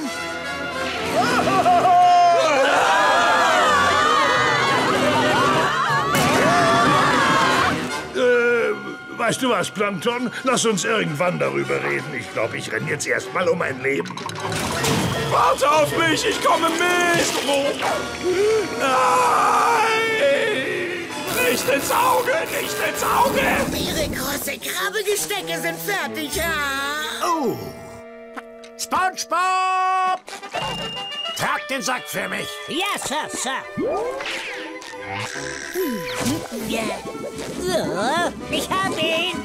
äh, weißt du was, Plankton? Lass uns irgendwann darüber reden. Ich glaube, ich renne jetzt erstmal um mein Leben. Warte auf mich, ich komme mit! Nein! Nicht ins Auge, nicht ins Auge! Ihre große Krabbelgestecke sind fertig, ja? Oh! SpongeBob! Trag den Sack für mich! Ja, Sir, Sir. Ja. So, ich hab ihn.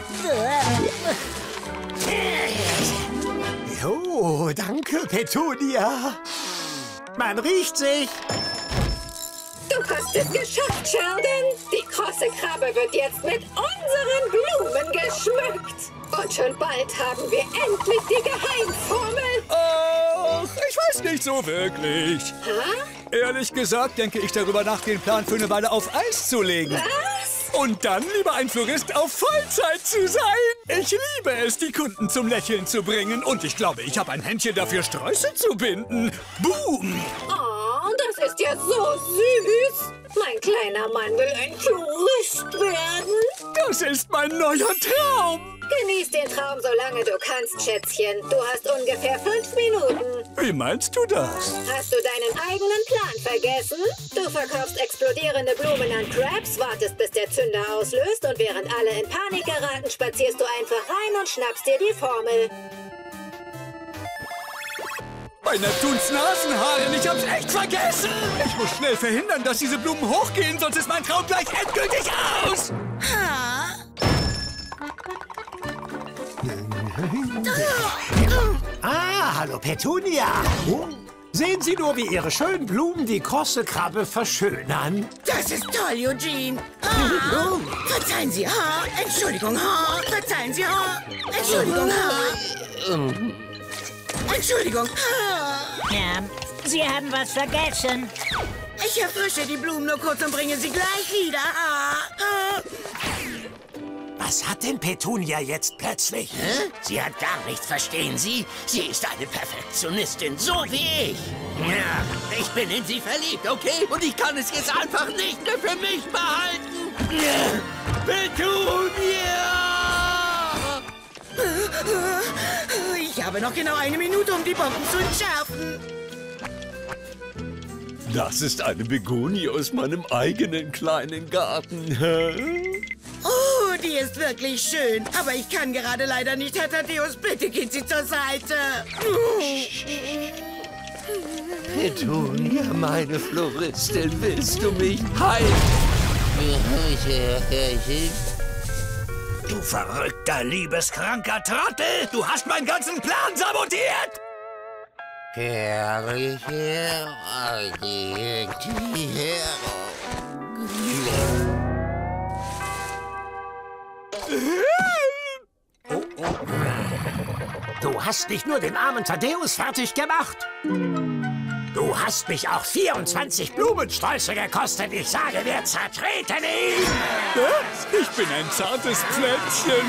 So. Oh, danke, Petunia. Man riecht sich. Du hast es geschafft, Sheldon. Die große Krabbe wird jetzt mit unseren Blumen geschmückt. Und schon bald haben wir endlich die Geheimformel. Ach, ich weiß nicht so wirklich. Hä? Ehrlich gesagt denke ich darüber nach, den Plan für eine Weile auf Eis zu legen. Was? Und dann lieber ein Florist auf Vollzeit zu sein. Ich liebe es, die Kunden zum Lächeln zu bringen. Und ich glaube, ich habe ein Händchen dafür, Sträuße zu binden. Boom! Oh, das ist ja so süß. Mein kleiner Mann will ein Florist werden. Das ist mein neuer Traum. Genieß den Traum, solange du kannst, Schätzchen. Du hast ungefähr fünf Minuten. Wie meinst du das? Hast du deinen eigenen Plan vergessen? Du verkaufst explodierende Blumen an Krabs, wartest, bis der Zünder auslöst und während alle in Panik geraten, spazierst du einfach rein und schnappst dir die Formel. Bei Neptuns Nasenhaaren, ich hab's echt vergessen! Ich muss schnell verhindern, dass diese Blumen hochgehen, sonst ist mein Traum gleich endgültig aus! Ah, hallo Petunia. Sehen Sie nur, wie Ihre schönen Blumen die große Krabbe verschönern. Das ist toll, Eugene. Ah, verzeihen Sie, ha. Entschuldigung, ha. Verzeihen Sie, ha. Entschuldigung, ha. Entschuldigung, ha. Ja, Sie haben was vergessen. Ich erfrische die Blumen nur kurz und bringe sie gleich wieder, ha. ha. Was hat denn Petunia jetzt plötzlich? Hä? Sie hat gar nichts, verstehen Sie? Sie ist eine Perfektionistin, so wie ich. Ja, ich bin in sie verliebt, okay? Und ich kann es jetzt einfach nicht mehr für mich behalten. Petunia! Ich habe noch genau eine Minute, um die Bomben zu entschärfen. Das ist eine Begonie aus meinem eigenen kleinen Garten. Oh, die ist wirklich schön. Aber ich kann gerade leider nicht. Herr Thaddeus, bitte gehen Sie zur Seite. Petunia, meine Floristin, willst du mich heilen? Du verrückter, liebeskranker Trottel! Du hast meinen ganzen Plan sabotiert! Oh, oh. Du hast nicht nur den armen Thaddeus fertig gemacht. hast mich auch vierundzwanzig Blumensträuße gekostet. Ich sage dir, zertreten ihn! Was? Ich bin ein zartes Pflänzchen.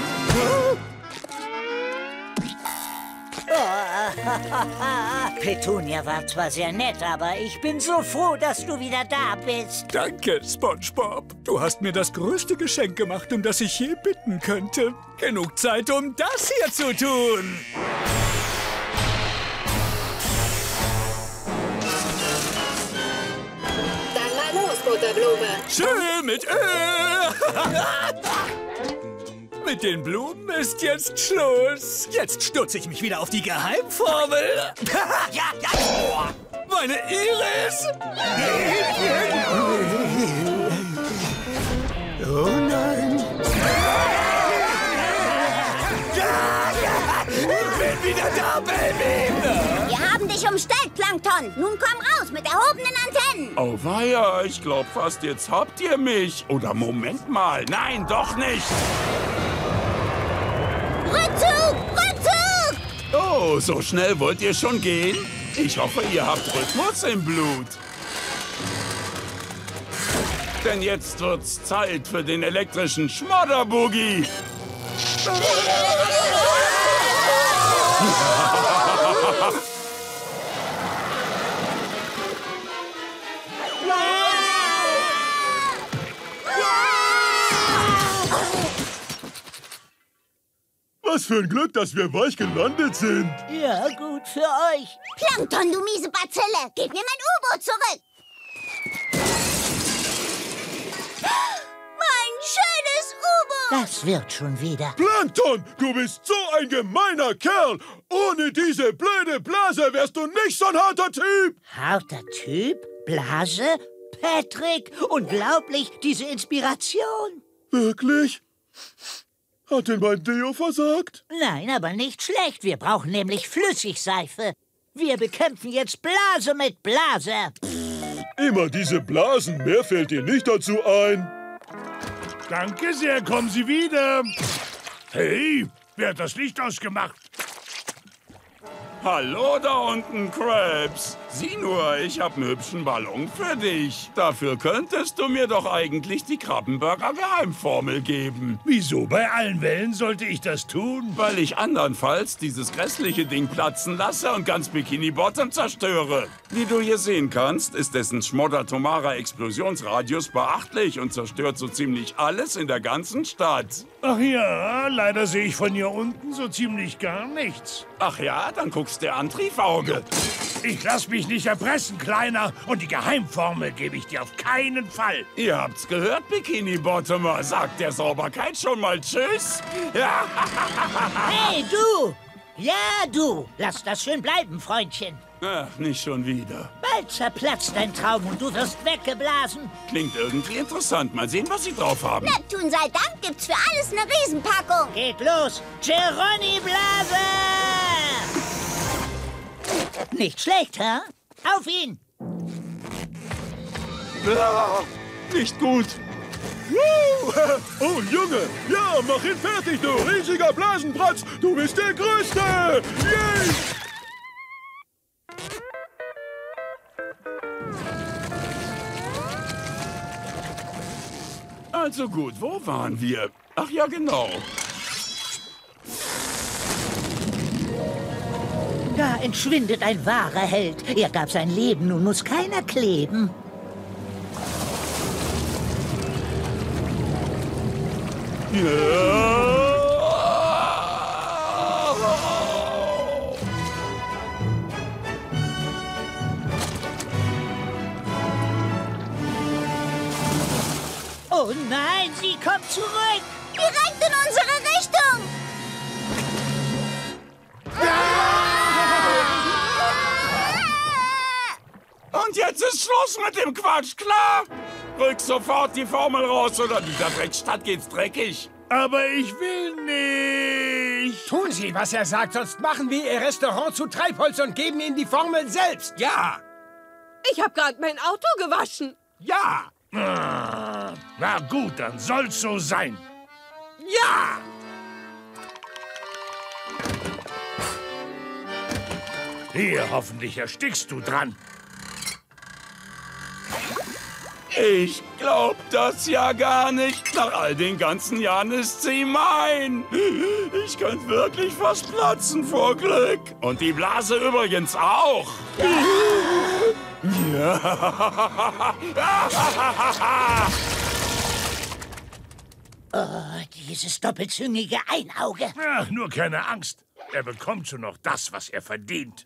Oh, Petunia war zwar sehr nett, aber ich bin so froh, dass du wieder da bist. Danke, SpongeBob. Du hast mir das größte Geschenk gemacht, um das ich je bitten könnte. Genug Zeit, um das hier zu tun. Dann mal los, Butterblume. Schön mit Öl. Mit den Blumen ist jetzt Schluss. Jetzt stürze ich mich wieder auf die Geheimformel. Ja, ja. Oh, meine Iris. Oh nein. Ich bin wieder da, Baby. Wir haben dich umstellt, Plankton. Nun komm raus mit erhobenen Antennen. Oh weia, ich glaub fast, jetzt habt ihr mich. Oder Moment mal, nein, doch nicht. Rückzug! Rückzug! Oh, so schnell wollt ihr schon gehen? Ich hoffe, ihr habt Rhythmus im Blut. Denn jetzt wird's Zeit für den elektrischen Schmodderboogie. Was für ein Glück, dass wir weich gelandet sind. Ja, gut für euch. Plankton, du miese Bazille! Gib mir mein U-Boot zurück! Mein schönes U-Boot! Das wird schon wieder. Plankton, du bist so ein gemeiner Kerl. Ohne diese blöde Blase wärst du nicht so ein harter Typ. Harter Typ? Blase? Patrick, unglaublich, diese Inspiration. Wirklich? Hat denn mein Deo versagt? Nein, aber nicht schlecht. Wir brauchen nämlich Flüssigseife. Wir bekämpfen jetzt Blase mit Blase. Immer diese Blasen. Mehr fällt dir nicht dazu ein. Danke sehr, kommen Sie wieder. Hey, wer hat das Licht ausgemacht? Hallo da unten, Krabs. Sieh nur, ich hab einen hübschen Ballon für dich. Dafür könntest du mir doch eigentlich die Krabbenburger-Geheimformel geben. Wieso? Bei allen Wellen sollte ich das tun? Weil ich andernfalls dieses grässliche Ding platzen lasse und ganz Bikini Bottom zerstöre. Wie du hier sehen kannst, ist dessen Schmodder-Tomara-Explosionsradius beachtlich und zerstört so ziemlich alles in der ganzen Stadt. Ach ja, leider sehe ich von hier unten so ziemlich gar nichts. Ach ja, dann guckst du an Triefauge. Ich lass mich nicht erpressen, Kleiner. Und die Geheimformel gebe ich dir auf keinen Fall. Ihr habt's gehört, Bikini Bottomer. Sagt der Sauberkeit schon mal Tschüss. Ja. Hey, du! Ja, du! Lass das schön bleiben, Freundchen. Ach, nicht schon wieder. Bald zerplatzt dein Traum und du wirst weggeblasen. Klingt irgendwie interessant. Mal sehen, was sie drauf haben. Neptun sei Dank gibt's für alles eine Riesenpackung. Geht los! Geroni Blase! Nicht schlecht, hä? Auf ihn! Ah, nicht gut. Oh, Junge! Ja, mach ihn fertig, du riesiger Blasenbratz! Du bist der Größte! Yay! Also gut, wo waren wir? Ach ja, genau. Da entschwindet ein wahrer Held. Er gab sein Leben, nun muss keiner kleben. Oh nein, sie kommt zurück! Direkt in unsere Richtung! Und jetzt ist Schluss mit dem Quatsch, klar? Rück sofort die Formel raus, oder dieser Dreckstadt geht's dreckig. Aber ich will nicht. Tun Sie, was er sagt, sonst machen wir Ihr Restaurant zu Treibholz und geben Ihnen die Formel selbst. Ja. Ich habe gerade mein Auto gewaschen. Ja. Ah, na gut, dann soll's so sein. Ja. Hier, hoffentlich erstickst du dran. Ich glaub das ja gar nicht. Nach all den ganzen Jahren ist sie mein. Ich könnte wirklich fast platzen vor Glück. Und die Blase übrigens auch. Ja. Oh, dieses doppelzüngige Einauge. Ach, nur keine Angst. Er bekommt schon noch das, was er verdient.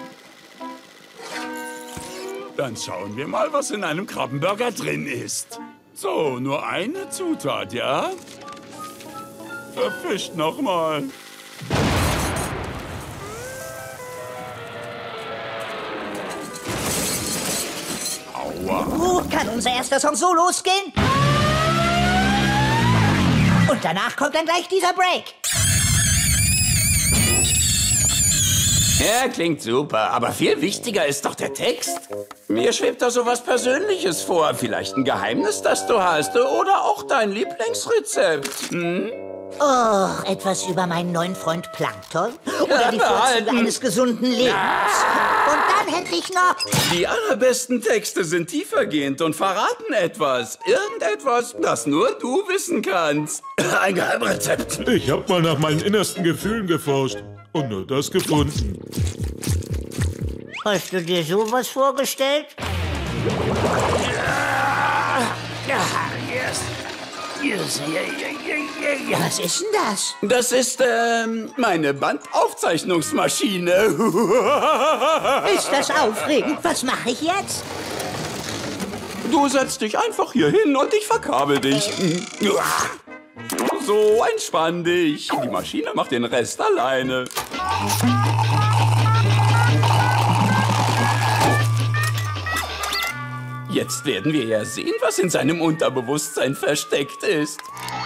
Dann schauen wir mal, was in einem Krabbenburger drin ist. So, nur eine Zutat, ja? Verfischt noch mal. Aua. Uh, kann unser erster Song so losgehen? Und danach kommt dann gleich dieser Break. Ja, klingt super, aber viel wichtiger ist doch der Text. Mir schwebt da so was Persönliches vor. Vielleicht ein Geheimnis, das du hast. Oder auch dein Lieblingsrezept. Hm? Oh, etwas über meinen neuen Freund Plankton? Oder die Vorzüge eines gesunden Lebens? Und dann hätte ich noch... Die allerbesten Texte sind tiefergehend und verraten etwas. Irgendetwas, das nur du wissen kannst. Ein Geheimrezept. Ich hab mal nach meinen innersten Gefühlen geforscht und nur das gefunden. Hast du dir sowas vorgestellt? Was ist denn das? Das ist, ähm, meine Bandaufzeichnungsmaschine. Ist das aufregend? Was mache ich jetzt? Du setzt dich einfach hier hin und ich verkabel dich. So, entspann dich. Die Maschine macht den Rest alleine. Jetzt werden wir ja sehen, was in seinem Unterbewusstsein versteckt ist.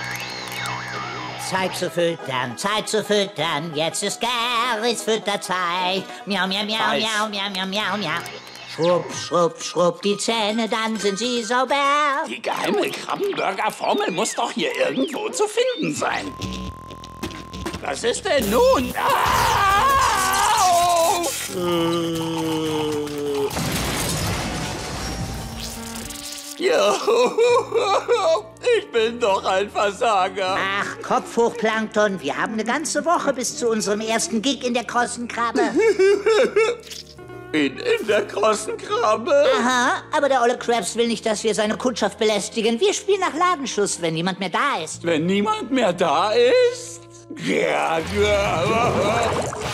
Zeit zu füttern, Zeit zu füttern, jetzt ist Garys Fütterzeit. Miau, miau, miau, miau, miau, miau, miau, miau. Schrupp, schrupp, schrupp die Zähne, dann sind sie sauber. Die geheime Krabbenburger-Formel muss doch hier irgendwo zu finden sein. Was ist denn nun? Au! Ja, ich bin doch ein Versager. Ach, Kopf hoch, Plankton. Wir haben eine ganze Woche bis zu unserem ersten Gig in der Krossenkrabbe. In, in der Krossenkrabbe? Aha, aber der olle Krabs will nicht, dass wir seine Kundschaft belästigen. Wir spielen nach Ladenschuss, wenn niemand mehr da ist. Wenn niemand mehr da ist? Ja, ja.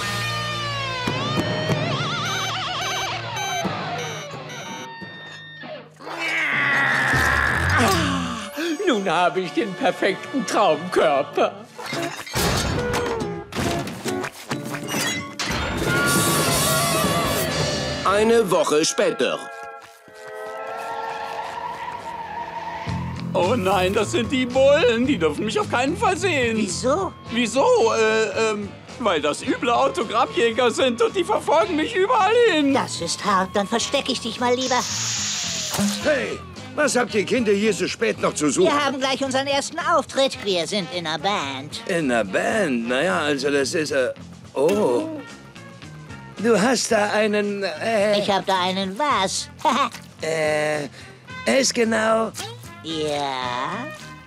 Nun habe ich den perfekten Traumkörper. Eine Woche später. Oh nein, das sind die Bullen. Die dürfen mich auf keinen Fall sehen. Wieso? Wieso? Äh, ähm, weil das üble Autogrammjäger sind und die verfolgen mich überall hin. Das ist hart. Dann verstecke ich dich mal lieber. Hey! Was habt ihr Kinder hier so spät noch zu suchen? Wir haben gleich unseren ersten Auftritt. Wir sind in einer Band. In einer Band? Naja, also das ist... Äh, oh. Du hast da einen... Äh, ich hab da einen was? äh, er ist genau... Ja?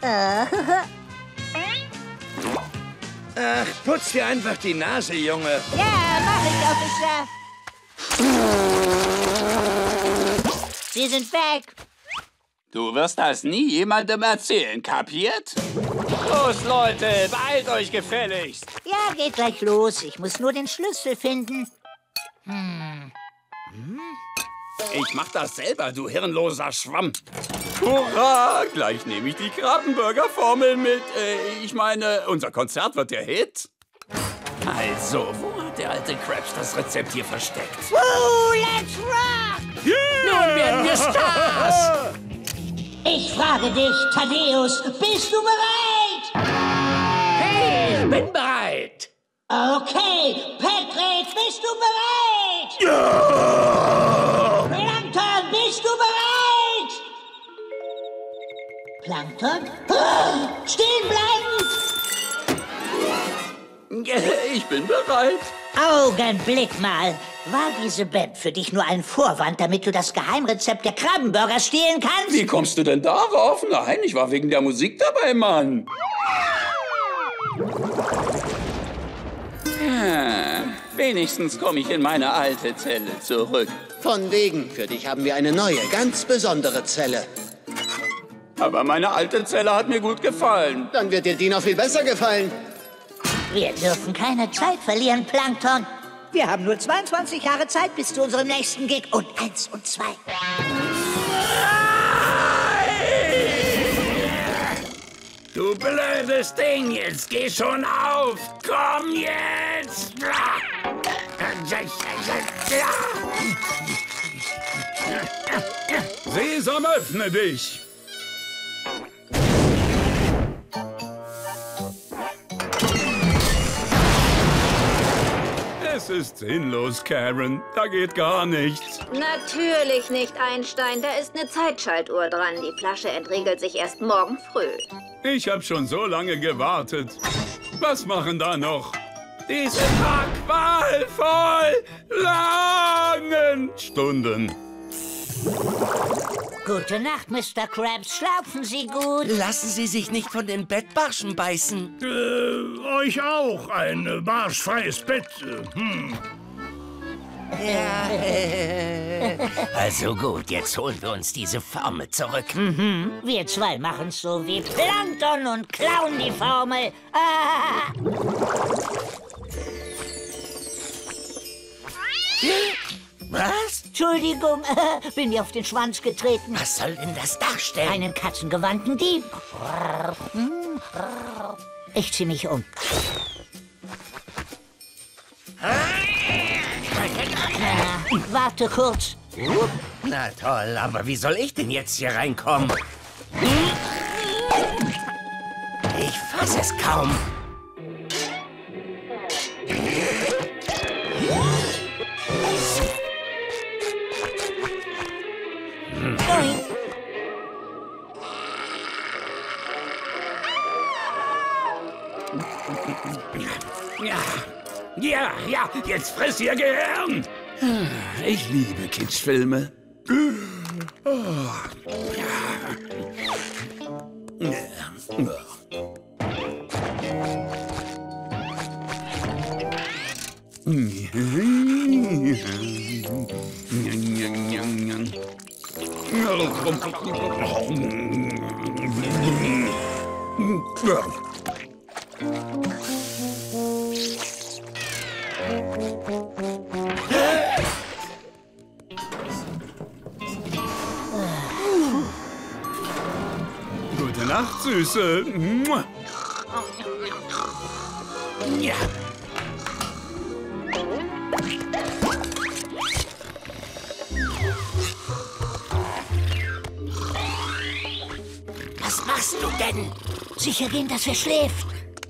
Ach, putz dir einfach die Nase, Junge. Ja, mach ich, Officer. Sie sind weg. Du wirst das nie jemandem erzählen, kapiert? Los, Leute, beeilt euch gefälligst. Ja, geht gleich los. Ich muss nur den Schlüssel finden. Hm. Hm? Ich mach das selber, du hirnloser Schwamm. Hurra! Gleich nehme ich die Krabbenburger-Formel mit. Äh, ich meine, unser Konzert wird der Hit. Also, wo hat der alte Krabs das Rezept hier versteckt? Woo, let's rock! Yeah! Nun werden wir Stars! Ich frage dich, Thaddeus, bist du bereit? Hey, ich bin bereit. Okay, Patrick, bist du bereit? Ja! Plankton, bist du bereit? Plankton? Oh, stehen bleiben! Ich bin bereit. Augenblick mal. War diese Beb für dich nur ein Vorwand, damit du das Geheimrezept der Krabbenburger stehlen kannst? Wie kommst du denn darauf? Nein, ich war wegen der Musik dabei, Mann. Ja, wenigstens komme ich in meine alte Zelle zurück. Von wegen, für dich haben wir eine neue, ganz besondere Zelle. Aber meine alte Zelle hat mir gut gefallen. Dann wird dir die noch viel besser gefallen. Wir dürfen keine Zeit verlieren, Plankton. Wir haben nur zweiundzwanzig Jahre Zeit bis zu unserem nächsten Gig. Und eins und zwei. Du blödes Ding, jetzt geh schon auf! Komm jetzt! Sesam, öffne dich! Es ist sinnlos, Karen. Da geht gar nichts. Natürlich nicht, Einstein. Da ist eine Zeitschaltuhr dran. Die Flasche entriegelt sich erst morgen früh. Ich habe schon so lange gewartet. Was machen da noch? Diese qualvoll langen Stunden. Gute Nacht, Mister Krabs. Schlafen Sie gut. Lassen Sie sich nicht von den Bettbarschen beißen. Äh, euch auch. Ein äh, barschfreies Bett. Hm. Ja. Also gut, jetzt holen wir uns diese Formel zurück. Mhm. Wir zwei machen's so wie Plankton und klauen die Formel. Ah. Was? Entschuldigung, äh, bin mir auf den Schwanz getreten. Was soll denn das darstellen? Einen katzengewandten Dieb. Ich zieh mich um. Na, warte kurz. Na toll, aber wie soll ich denn jetzt hier reinkommen? Ich fass es kaum. Ja, ja, ja, jetzt friss ihr Gehirn! Ich liebe Kitschfilme. Gute Nacht, Süße. Ja. Was machst du denn? Sicher gehen, dass er schläft.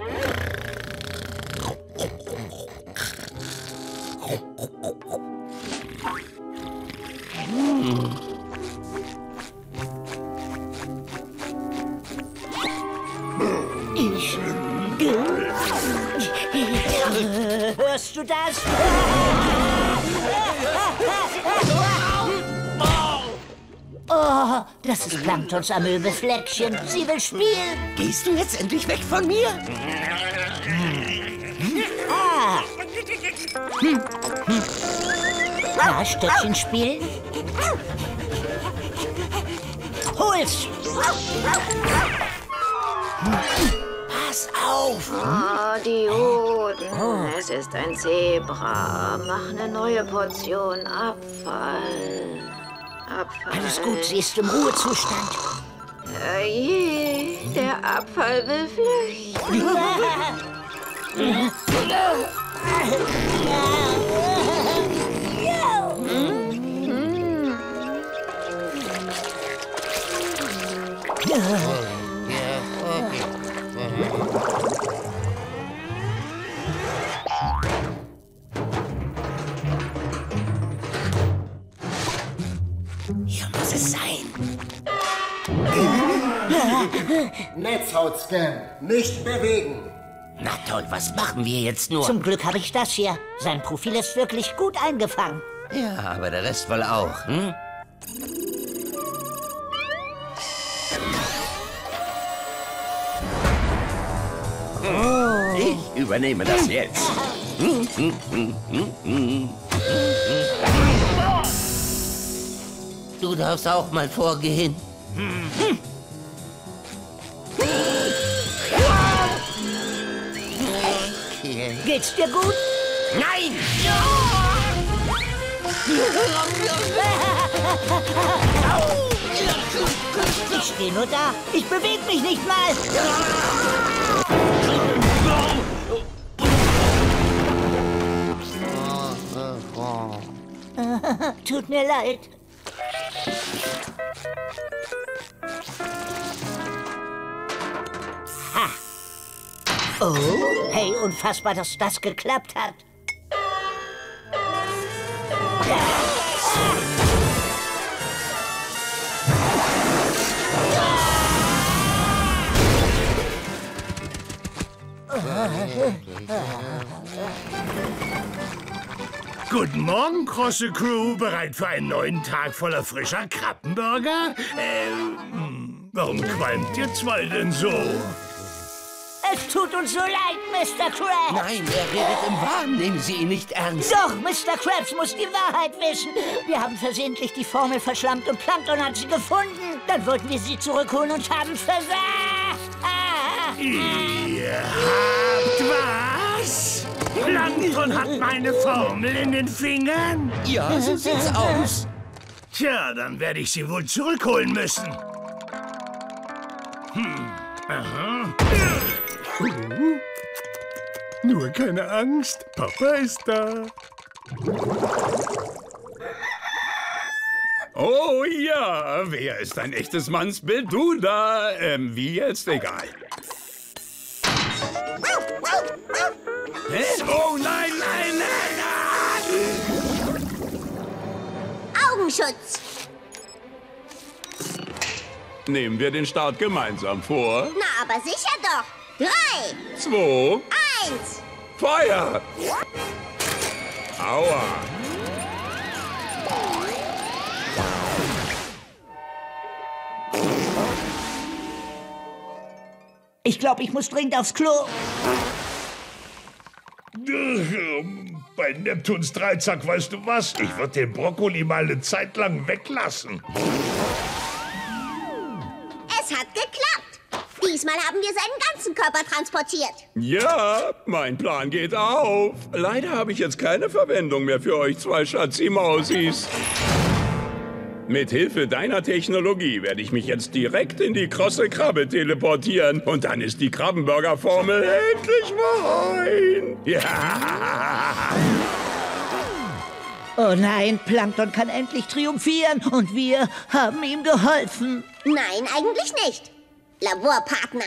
Ich... Hörst du das? Oh, das ist Planktons Amöbefleckchen. Sie will spielen. Gehst du jetzt endlich weg von mir? Ah. Hm. Hm. Ah, Stöckchen spielen. Hol's. Pass auf. Oh, die Hoden. Oh. Es ist ein Zebra. Mach eine neue Portion Abfall. Abfall. Alles gut, sie ist im Ruhezustand. Äh, je, der Abfall will flüchten. Hier muss es sein. Netzhautscan. Nicht bewegen. Na toll, was machen wir jetzt nur? Zum Glück habe ich das hier. Sein Profil ist wirklich gut eingefangen. Ja, aber der Rest wohl auch, hm? Oh. Ich übernehme das jetzt. Hm, hm, hm, hm, hm. Du darfst auch mal vorgehen. Hm. Geht's dir gut? Nein! Ich stehe nur da. Ich bewege mich nicht mal. Tut mir leid. Ha. Oh, hey, unfassbar, dass das geklappt hat. Guten Morgen, große Crew. Bereit für einen neuen Tag voller frischer Krabbenburger? Ähm, warum qualmt ihr zwei denn so? Es tut uns so leid, Mister Krabs. Nein, er redet im Wahn. Nehmen Sie ihn nicht ernst. Doch, Mister Krabs muss die Wahrheit wissen. Wir haben versehentlich die Formel verschlammt und Plankton hat sie gefunden. Dann wollten wir sie zurückholen und haben versagt. Ah. Ihr habt was? Plankton hat meine Formel in den Fingern? Ja, so sieht's aus. Tja, dann werde ich sie wohl zurückholen müssen. Hm, aha. Uh, nur keine Angst, Papa ist da. Oh ja, wer ist ein echtes Mannsbild? Du da? Ähm, wie jetzt? Egal. Hä? Oh nein, nein, nein, nein! Augenschutz. Nehmen wir den Start gemeinsam vor. Na, aber sicher doch. Drei. Zwei. Eins. Feuer! Aua! Ich glaube, ich muss dringend aufs Klo. Bei Neptuns Dreizack, weißt du was? Ich würde den Brokkoli mal eine Zeit lang weglassen. Es hat geklappt. Diesmal haben wir seinen ganzen Körper transportiert. Ja, mein Plan geht auf. Leider habe ich jetzt keine Verwendung mehr für euch zwei Schatzi-Mausis. Mit Hilfe deiner Technologie werde ich mich jetzt direkt in die krosse Krabbe teleportieren. Und dann ist die Krabbenburger-Formel endlich mein. Ja! Oh nein, Plankton kann endlich triumphieren und wir haben ihm geholfen. Nein, eigentlich nicht. Laborpartner.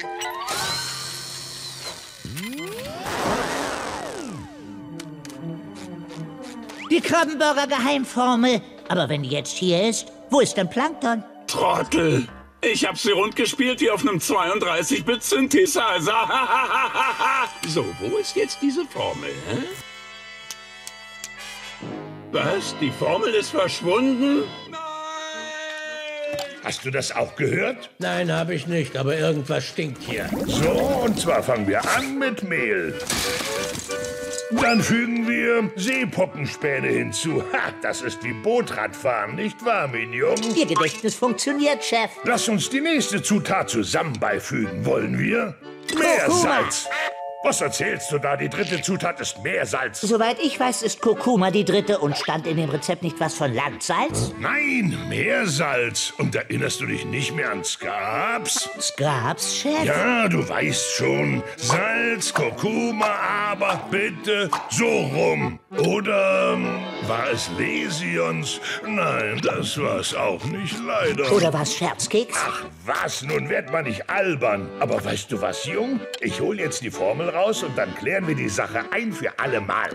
Die Krabbenburger-Geheimformel. Aber wenn die jetzt hier ist, wo ist denn Plankton? Trottel! Ich hab sie rund gespielt wie auf einem zweiunddreißig Bit Synthesizer. So, wo ist jetzt diese Formel? Hä? Was? Die Formel ist verschwunden? Hast du das auch gehört? Nein, habe ich nicht, aber irgendwas stinkt hier. So, und zwar fangen wir an mit Mehl. Dann fügen wir Seepockenspäne hinzu. Ha, das ist wie Bootradfahren, nicht wahr, Minion? Ihr Gedächtnis funktioniert, Chef. Lass uns die nächste Zutat zusammen beifügen, wollen wir? Meersalz. Was erzählst du da? Die dritte Zutat ist Meersalz. Soweit ich weiß, ist Kurkuma die dritte und stand in dem Rezept nicht was von Landsalz? Nein, Meersalz. Und erinnerst du dich nicht mehr an Skarps? Skarps, Chef? Ja, du weißt schon. Salz, Kurkuma, aber bitte so rum. Oder ähm, war es Lesions? Nein, das war's auch nicht, leider. Oder war es Scherzkeks? Ach was, nun werd man nicht albern. Aber weißt du was, Jung? Ich hol jetzt die Formel raus und dann klären wir die Sache ein für alle Mal.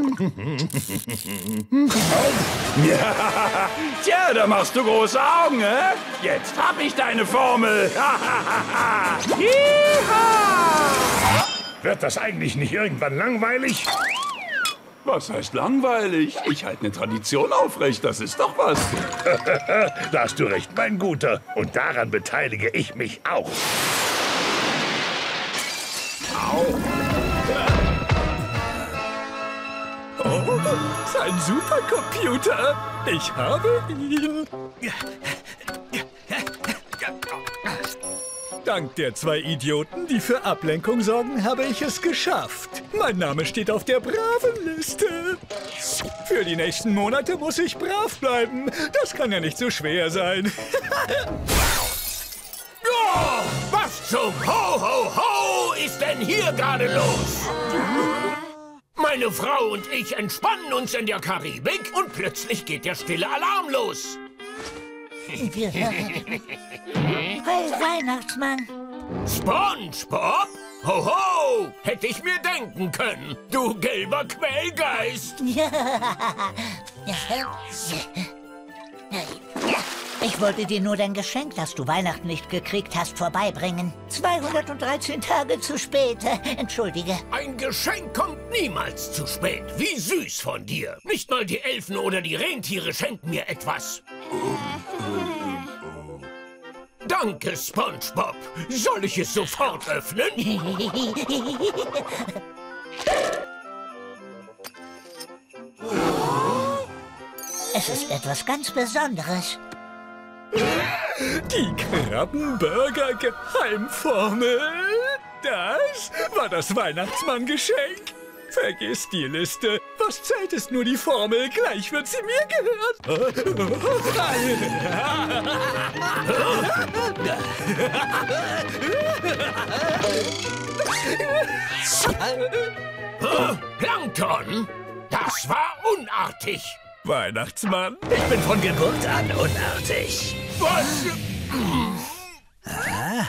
Ja, tja, da machst du große Augen, hä? Jetzt hab ich deine Formel. Wird das eigentlich nicht irgendwann langweilig? Was heißt langweilig? Ich halte eine Tradition aufrecht, das ist doch was. Da hast du recht, mein Guter. Und daran beteilige ich mich auch. Au. Oh, sein Supercomputer. Ich habe ihn. Dank der zwei Idioten, die für Ablenkung sorgen, habe ich es geschafft. Mein Name steht auf der Bravenliste. Für die nächsten Monate muss ich brav bleiben. Das kann ja nicht so schwer sein. Oh, was zum Ho, Ho, Ho ist denn hier gerade los? Meine Frau und ich entspannen uns in der Karibik und plötzlich geht der stille Alarm los. Hey, Weihnachtsmann. SpongeBob? Hoho! Hätte ich mir denken können, du gelber Quellgeist! Ich wollte dir nur dein Geschenk, das du Weihnachten nicht gekriegt hast, vorbeibringen. zweihundertdreizehn Tage zu spät. Entschuldige. Ein Geschenk kommt niemals zu spät. Wie süß von dir. Nicht mal die Elfen oder die Rentiere schenken mir etwas. Danke, SpongeBob. Soll ich es sofort öffnen? Es ist etwas ganz Besonderes. Die Krabbenburger-Geheimformel. Das war das Weihnachtsmann-Geschenk. Vergiss die Liste. Was zählt, ist nur die Formel. Gleich wird sie mir gehört. Plankton, das war unartig. Weihnachtsmann? Ich bin von Geburt an unartig. Was? Ah.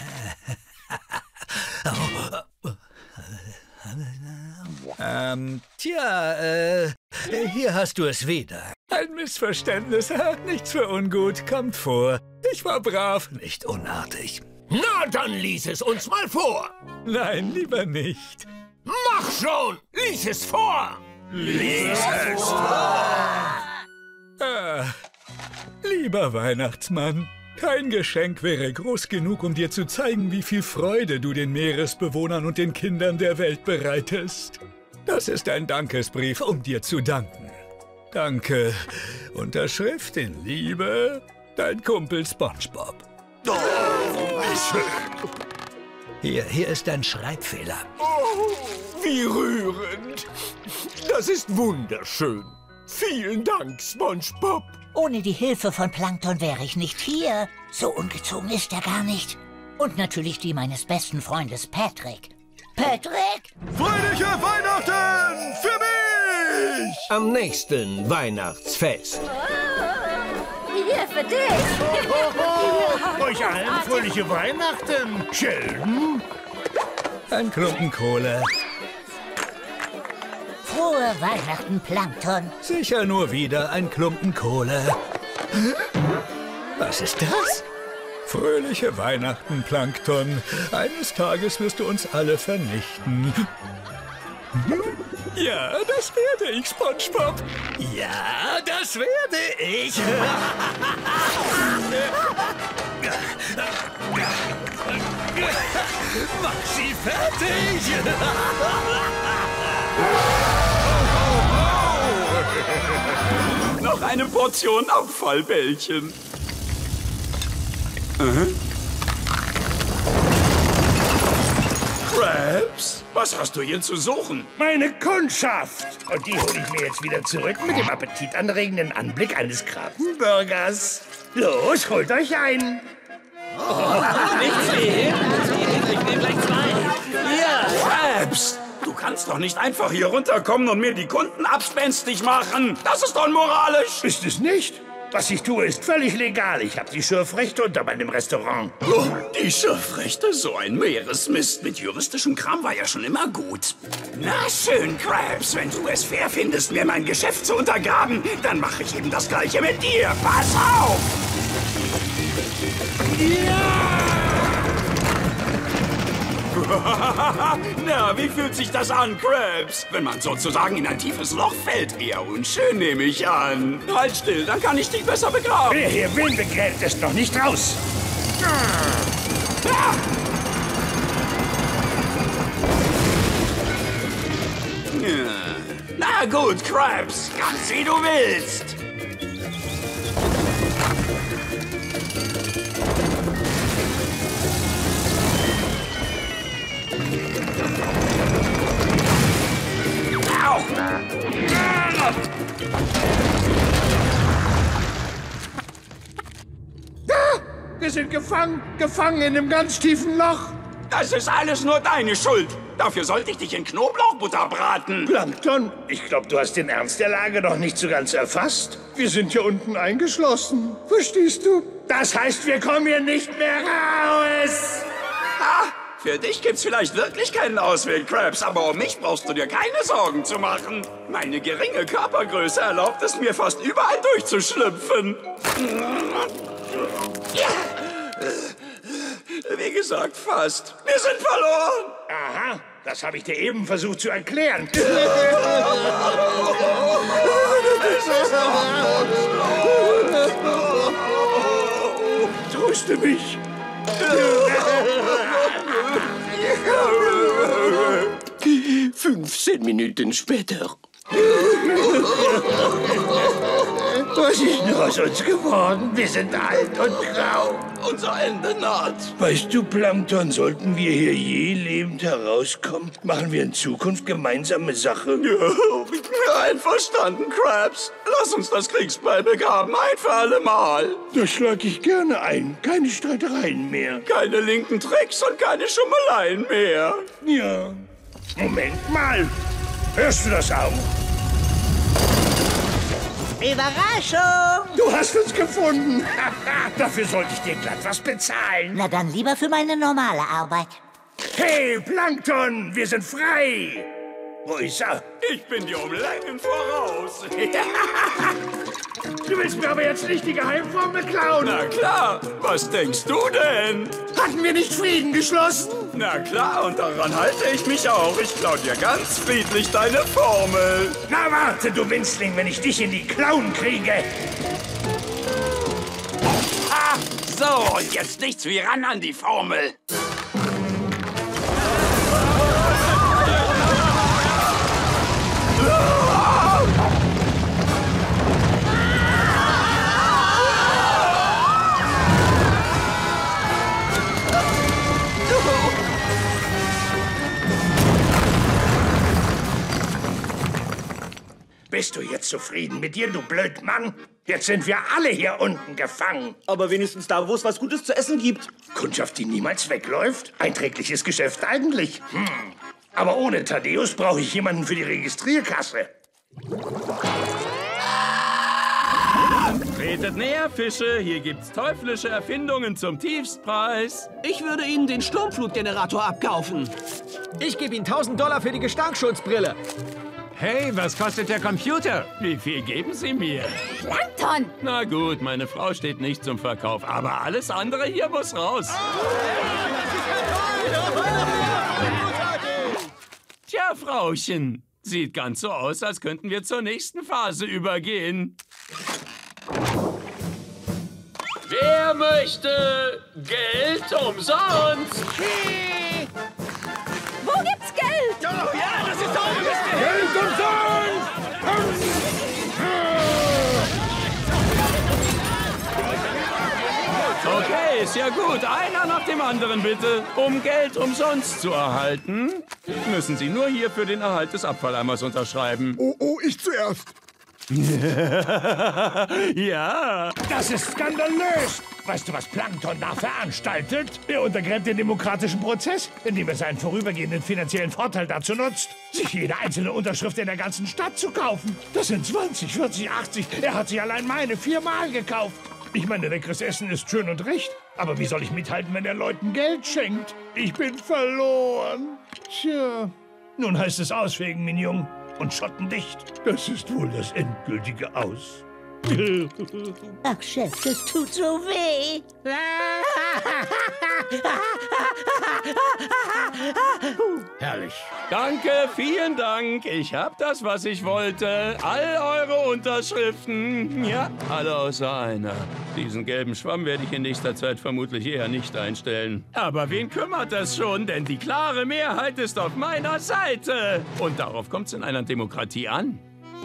ähm, tja, äh, hier hast du es wieder. Ein Missverständnis, nichts für ungut, kommt vor. Ich war brav, nicht unartig. Na, dann lies es uns mal vor. Nein, lieber nicht. Mach schon, lies es vor. Lies es vor! Ah, lieber Weihnachtsmann, kein Geschenk wäre groß genug, um dir zu zeigen, wie viel Freude du den Meeresbewohnern und den Kindern der Welt bereitest. Das ist ein Dankesbrief, um dir zu danken. Danke. Unterschrift in Liebe, dein Kumpel SpongeBob. Oh, wie schön. Hier, hier ist dein Schreibfehler. Oh, wie rührend. Das ist wunderschön. Vielen Dank, SpongeBob. Ohne die Hilfe von Plankton wäre ich nicht hier. So ungezogen ist er gar nicht. Und natürlich die meines besten Freundes Patrick. Patrick! Fröhliche Weihnachten für mich! Am nächsten Weihnachtsfest. Hier für dich. Ho, ho, ho. Euch allen fröhliche Weihnachten. Sheldon? Ein Klumpen Cola. Frohe Weihnachten, Plankton. Sicher nur wieder ein Klumpen Cola. Was ist das? Fröhliche Weihnachten, Plankton. Eines Tages wirst du uns alle vernichten. Ja, das werde ich, SpongeBob. Ja, das werde ich. Mach sie fertig. Noch eine Portion Abfallbällchen. Aha. Krabs, was hast du hier zu suchen? Meine Kundschaft. Und die hole ich mir jetzt wieder zurück mit dem appetitanregenden Anblick eines Krabbenburgers. Los, holt euch ein. Oh, nichts wie ich nehme gleich zwei. Ja, Krabs, du kannst doch nicht einfach hier runterkommen und mir die Kunden abspenstig machen. Das ist unmoralisch. Ist es nicht? Was ich tue, ist völlig legal. Ich habe die Schürfrechte unter meinem Restaurant. Oh, die Schürfrechte? So ein Meeresmist mit juristischem Kram war ja schon immer gut. Na schön, Krabs, wenn du es fair findest, mir mein Geschäft zu untergraben, dann mache ich eben das Gleiche mit dir. Pass auf! Ja! Na, wie fühlt sich das an, Krabs? Wenn man sozusagen in ein tiefes Loch fällt, eher unschön, nehme ich an. Halt still, dann kann ich dich besser begraben. Wer hier wen begräbt, ist noch nicht raus. Ah! Na gut, Krabs, ganz wie du willst. Au! Wir sind gefangen, gefangen in einem ganz tiefen Loch. Das ist alles nur deine Schuld. Dafür sollte ich dich in Knoblauchbutter braten. Plankton, ich glaube, du hast den Ernst der Lage noch nicht so ganz erfasst. Wir sind hier unten eingeschlossen. Verstehst du? Das heißt, wir kommen hier nicht mehr raus. Ah, für dich gibt's vielleicht wirklich keinen Ausweg, Krabs, aber um mich brauchst du dir keine Sorgen zu machen. Meine geringe Körpergröße erlaubt es mir fast überall durchzuschlüpfen. Ja. Wie gesagt, fast. Wir sind verloren. Aha, das habe ich dir eben versucht zu erklären. Tröste mich. fünfzehn Minuten später. Was ist nur aus uns geworden? Wir sind alt und grau. Unser Ende naht. Weißt du, Plankton, sollten wir hier je lebend herauskommen, machen wir in Zukunft gemeinsame Sache. Ja, einverstanden, Krabs. Lass uns das Kriegsbeil begraben, ein für alle Mal. Das schlage ich gerne ein. Keine Streitereien mehr. Keine linken Tricks und keine Schummeleien mehr. Ja. Moment mal. Hörst du das auch? Überraschung! Du hast uns gefunden. Dafür sollte ich dir glatt was bezahlen. Na dann lieber für meine normale Arbeit. Hey, Plankton, wir sind frei. Wo ist er? Ich bin dir um Längen voraus. Du willst mir aber jetzt nicht die Geheimformel klauen. Na klar. Was denkst du denn? Hatten wir nicht Frieden geschlossen? Na klar, und daran halte ich mich auch. Ich klau dir ganz friedlich deine Formel. Na warte, du Winzling, wenn ich dich in die Klauen kriege. Ah, so, und jetzt nichts wie ran an die Formel. Bist du jetzt zufrieden mit dir, du blöd Mann? Jetzt sind wir alle hier unten gefangen. Aber wenigstens da, wo es was Gutes zu essen gibt. Kundschaft, die niemals wegläuft? Einträgliches Geschäft eigentlich. Hm. Aber ohne Thaddeus brauche ich jemanden für die Registrierkasse. Tretet näher, Fische. Hier gibt's teuflische Erfindungen zum Tiefstpreis. Ich würde Ihnen den Sturmflutgenerator abkaufen. Ich gebe Ihnen tausend Dollar für die Gestankschutzbrille. Hey, was kostet der Computer? Wie viel geben Sie mir? Plankton! Na gut, meine Frau steht nicht zum Verkauf, aber alles andere hier muss raus. Tja, Frauchen, sieht ganz so aus, als könnten wir zur nächsten Phase übergehen. Wer möchte Geld umsonst? Wo gibt's Geld? Oh, ja, das ist doch ungefähr. Geld umsonst! Okay, ist ja gut. Einer nach dem anderen, bitte. Um Geld umsonst zu erhalten, müssen Sie nur hier für den Erhalt des Abfalleimers unterschreiben. Oh, oh, ich zuerst. Ja. Das ist skandalös. Weißt du, was Plankton da veranstaltet? Er untergräbt den demokratischen Prozess, indem er seinen vorübergehenden finanziellen Vorteil dazu nutzt, sich jede einzelne Unterschrift in der ganzen Stadt zu kaufen. Das sind zwanzig, vierzig, achtzig. Er hat sich allein meine viermal gekauft. Ich meine, leckeres Essen ist schön und recht. Aber wie soll ich mithalten, wenn er Leuten Geld schenkt? Ich bin verloren. Tja, nun heißt es ausfegen, Mignon. Und schottendicht. Das ist wohl das endgültige Aus. Ach, Chef, das tut so weh. Heinrich. Danke, vielen Dank. Ich hab das, was ich wollte. All eure Unterschriften. Ja, alle außer einer. Diesen gelben Schwamm werde ich in nächster Zeit vermutlich eher nicht einstellen. Aber wen kümmert das schon? Denn die klare Mehrheit ist auf meiner Seite. Und darauf kommt es in einer Demokratie an.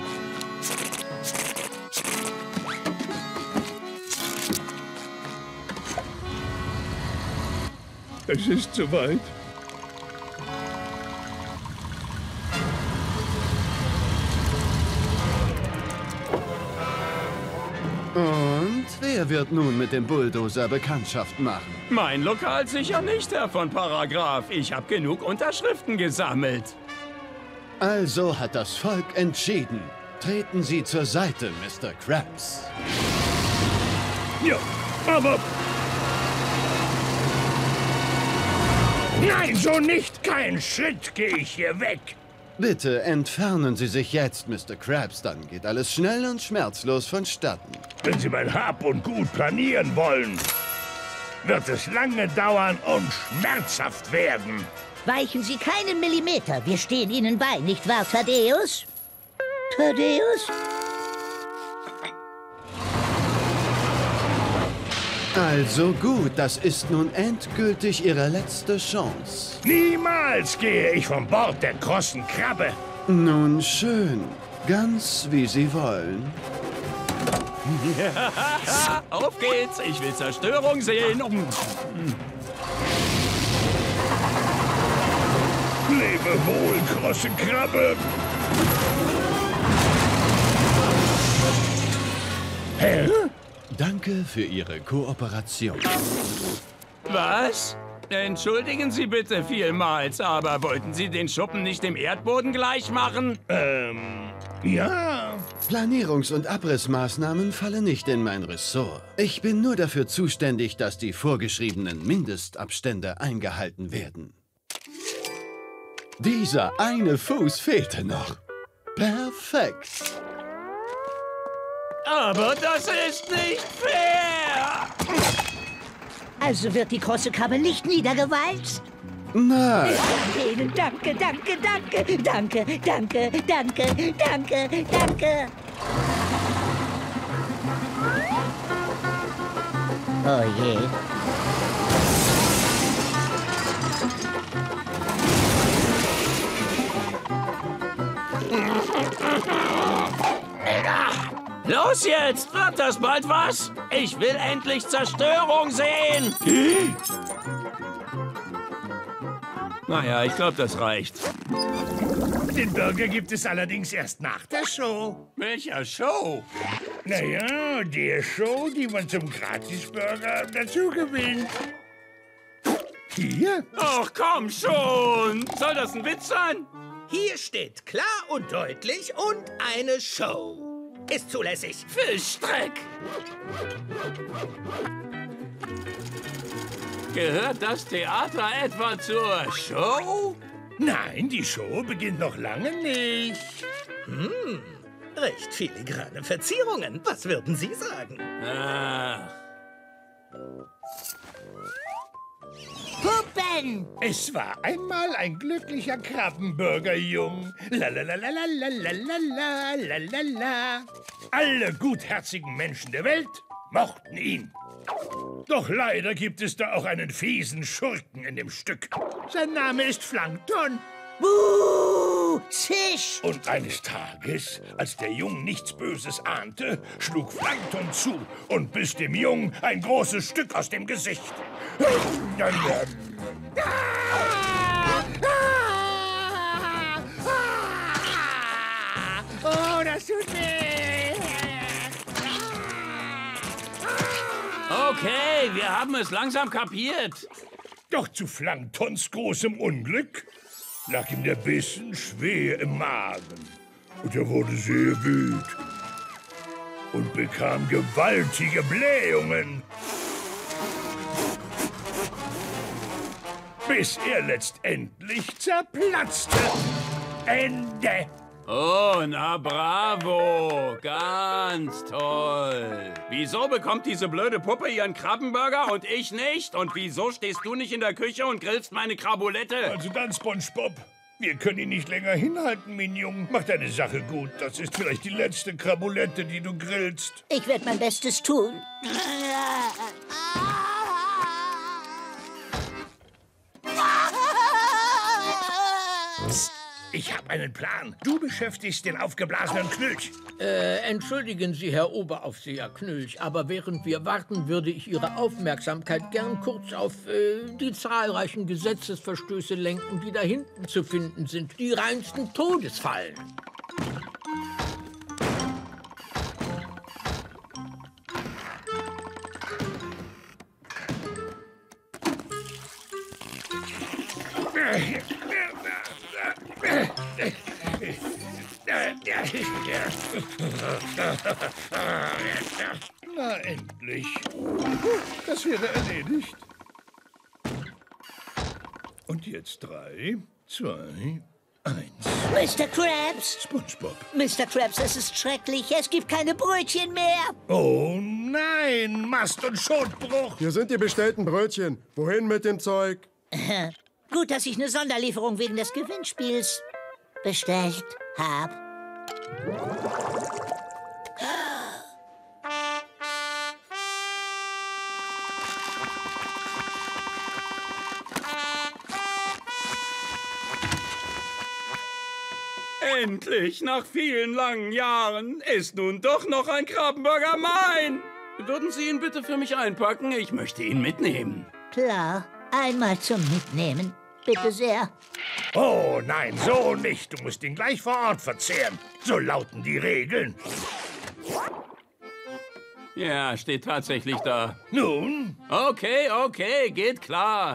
Es ist soweit. Und wer wird nun mit dem Bulldozer Bekanntschaft machen? Mein Lokal sicher nicht, Herr von Paragraph. Ich habe genug Unterschriften gesammelt. Also hat das Volk entschieden. Treten Sie zur Seite, Mister Krabs. Ja, aber... Nein, so nicht! Kein Schritt gehe ich hier weg! Bitte entfernen Sie sich jetzt, Mister Krabs, dann geht alles schnell und schmerzlos vonstatten. Wenn Sie mein Hab und Gut planieren wollen, wird es lange dauern und schmerzhaft werden. Weichen Sie keinen Millimeter. Wir stehen Ihnen bei, nicht wahr, Thaddeus? Thaddeus? Also gut, das ist nun endgültig Ihre letzte Chance. Niemals gehe ich von Bord der großen Krabbe. Nun schön, ganz wie Sie wollen. Auf geht's, ich will Zerstörung sehen. Lebe wohl, große Krabbe. Hä? Danke für Ihre Kooperation. Was? Entschuldigen Sie bitte vielmals, aber wollten Sie den Schuppen nicht dem Erdboden gleich machen? Ähm, ja. Planierungs- und Abrissmaßnahmen fallen nicht in mein Ressort. Ich bin nur dafür zuständig, dass die vorgeschriebenen Mindestabstände eingehalten werden. Dieser eine Fuß fehlte noch. Perfekt. Aber das ist nicht fair! Also wird die große Krabbe nicht niedergewalzt? Nein. Danke Ihnen, danke, danke, danke, danke, danke, danke, danke, danke. Oh je. Los jetzt! Wird das bald was? Ich will endlich Zerstörung sehen! Naja, ich glaube, das reicht. Den Burger gibt es allerdings erst nach der Show. Welcher Show? Naja, der Show, die man zum Gratisburger dazu gewinnt. Hier? Ach, komm schon! Soll das ein Witz sein? Hier steht klar und deutlich und eine Show. Ist zulässig. Fischstreck! Gehört das Theater etwa zur Show? Nein, die Show beginnt noch lange nicht. Hm, recht filigrane Verzierungen. Was würden Sie sagen? Ah. Puppen! Es war einmal ein glücklicher Krabbenburgerjung. Lalalalalalalalalala. Alle gutherzigen Menschen der Welt mochten ihn. Doch leider gibt es da auch einen fiesen Schurken in dem Stück. Sein Name ist Plankton. Buh! Zisch! Und eines Tages, als der Jung nichts Böses ahnte, schlug Plankton zu und biss dem Jungen ein großes Stück aus dem Gesicht. Oh, das tut weh! Okay, wir haben es langsam kapiert. Doch zu Planktons großem Unglück lag ihm der Bissen schwer im Magen. Und er wurde sehr wütend und bekam gewaltige Blähungen. Bis er letztendlich zerplatzte. Ende. Oh, na bravo. Ganz toll. Wieso bekommt diese blöde Puppe ihren Krabbenburger und ich nicht? Und wieso stehst du nicht in der Küche und grillst meine Krabulette? Also dann, SpongeBob, Wir können ihn nicht länger hinhalten, Mignon. Mach deine Sache gut. Das ist vielleicht die letzte Krabulette, die du grillst. Ich werde mein Bestes tun. Psst. Ich habe einen Plan. Du beschäftigst den aufgeblasenen Knülch. Äh, entschuldigen Sie, Herr Oberaufseher Knülch, aber während wir warten, würde ich Ihre Aufmerksamkeit gern kurz auf äh, die zahlreichen Gesetzesverstöße lenken, die da hinten zu finden sind. Die reinsten Todesfallen. Na, endlich. Das wäre erledigt. Und jetzt drei, zwei, eins. Mister Krabs! SpongeBob. Mister Krabs, es ist schrecklich. Es gibt keine Brötchen mehr. Oh nein, Mast- und Schotbruch. Hier sind die bestellten Brötchen. Wohin mit dem Zeug? Gut, dass ich eine Sonderlieferung wegen des Gewinnspiels bestellt habe. Endlich, nach vielen langen Jahren, ist nun doch noch ein Krabbenburger mein. Würden Sie ihn bitte für mich einpacken? Ich möchte ihn mitnehmen. Klar, einmal zum Mitnehmen. Bitte sehr. Oh nein, so nicht. Du musst ihn gleich vor Ort verzehren. So lauten die Regeln. Ja, steht tatsächlich da. Nun? Okay, okay, geht klar.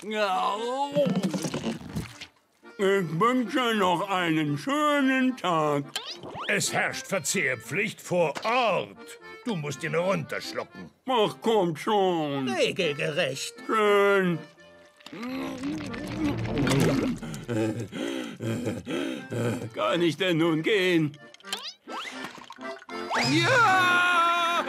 Ich wünsche noch einen schönen Tag. Es herrscht Verzehrpflicht vor Ort. Du musst ihn runterschlucken. Ach, komm schon. Regelgerecht. Schön. Kann ich denn nun gehen? Ja!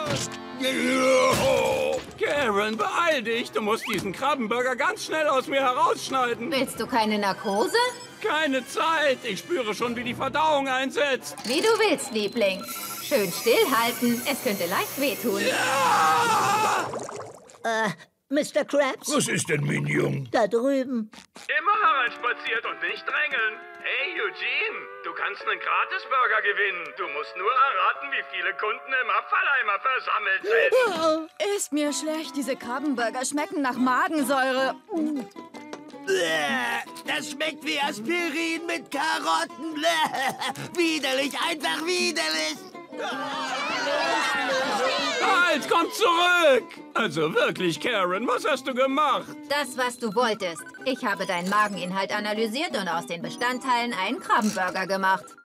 Karen, beeil dich! Du musst diesen Krabbenburger ganz schnell aus mir herausschneiden. Willst du keine Narkose? Keine Zeit! Ich spüre schon, wie die Verdauung einsetzt. Wie du willst, Liebling. Schön stillhalten. Es könnte leicht wehtun. Ja! Äh, Mister Krabs? Was ist denn, Mignon? Da drüben. Immer hereinspaziert und nicht drängeln. Hey, Eugene, du kannst einen Gratisburger gewinnen. Du musst nur erraten, wie viele Kunden im Abfalleimer versammelt sind. Ist mir schlecht. Diese Krabbenburger schmecken nach Magensäure. Das schmeckt wie Aspirin mit Karotten. Widerlich, einfach widerlich. Halt, komm zurück! Also wirklich, Karen, was hast du gemacht? Das, was du wolltest. Ich habe deinen Mageninhalt analysiert und aus den Bestandteilen einen Krabbenburger gemacht.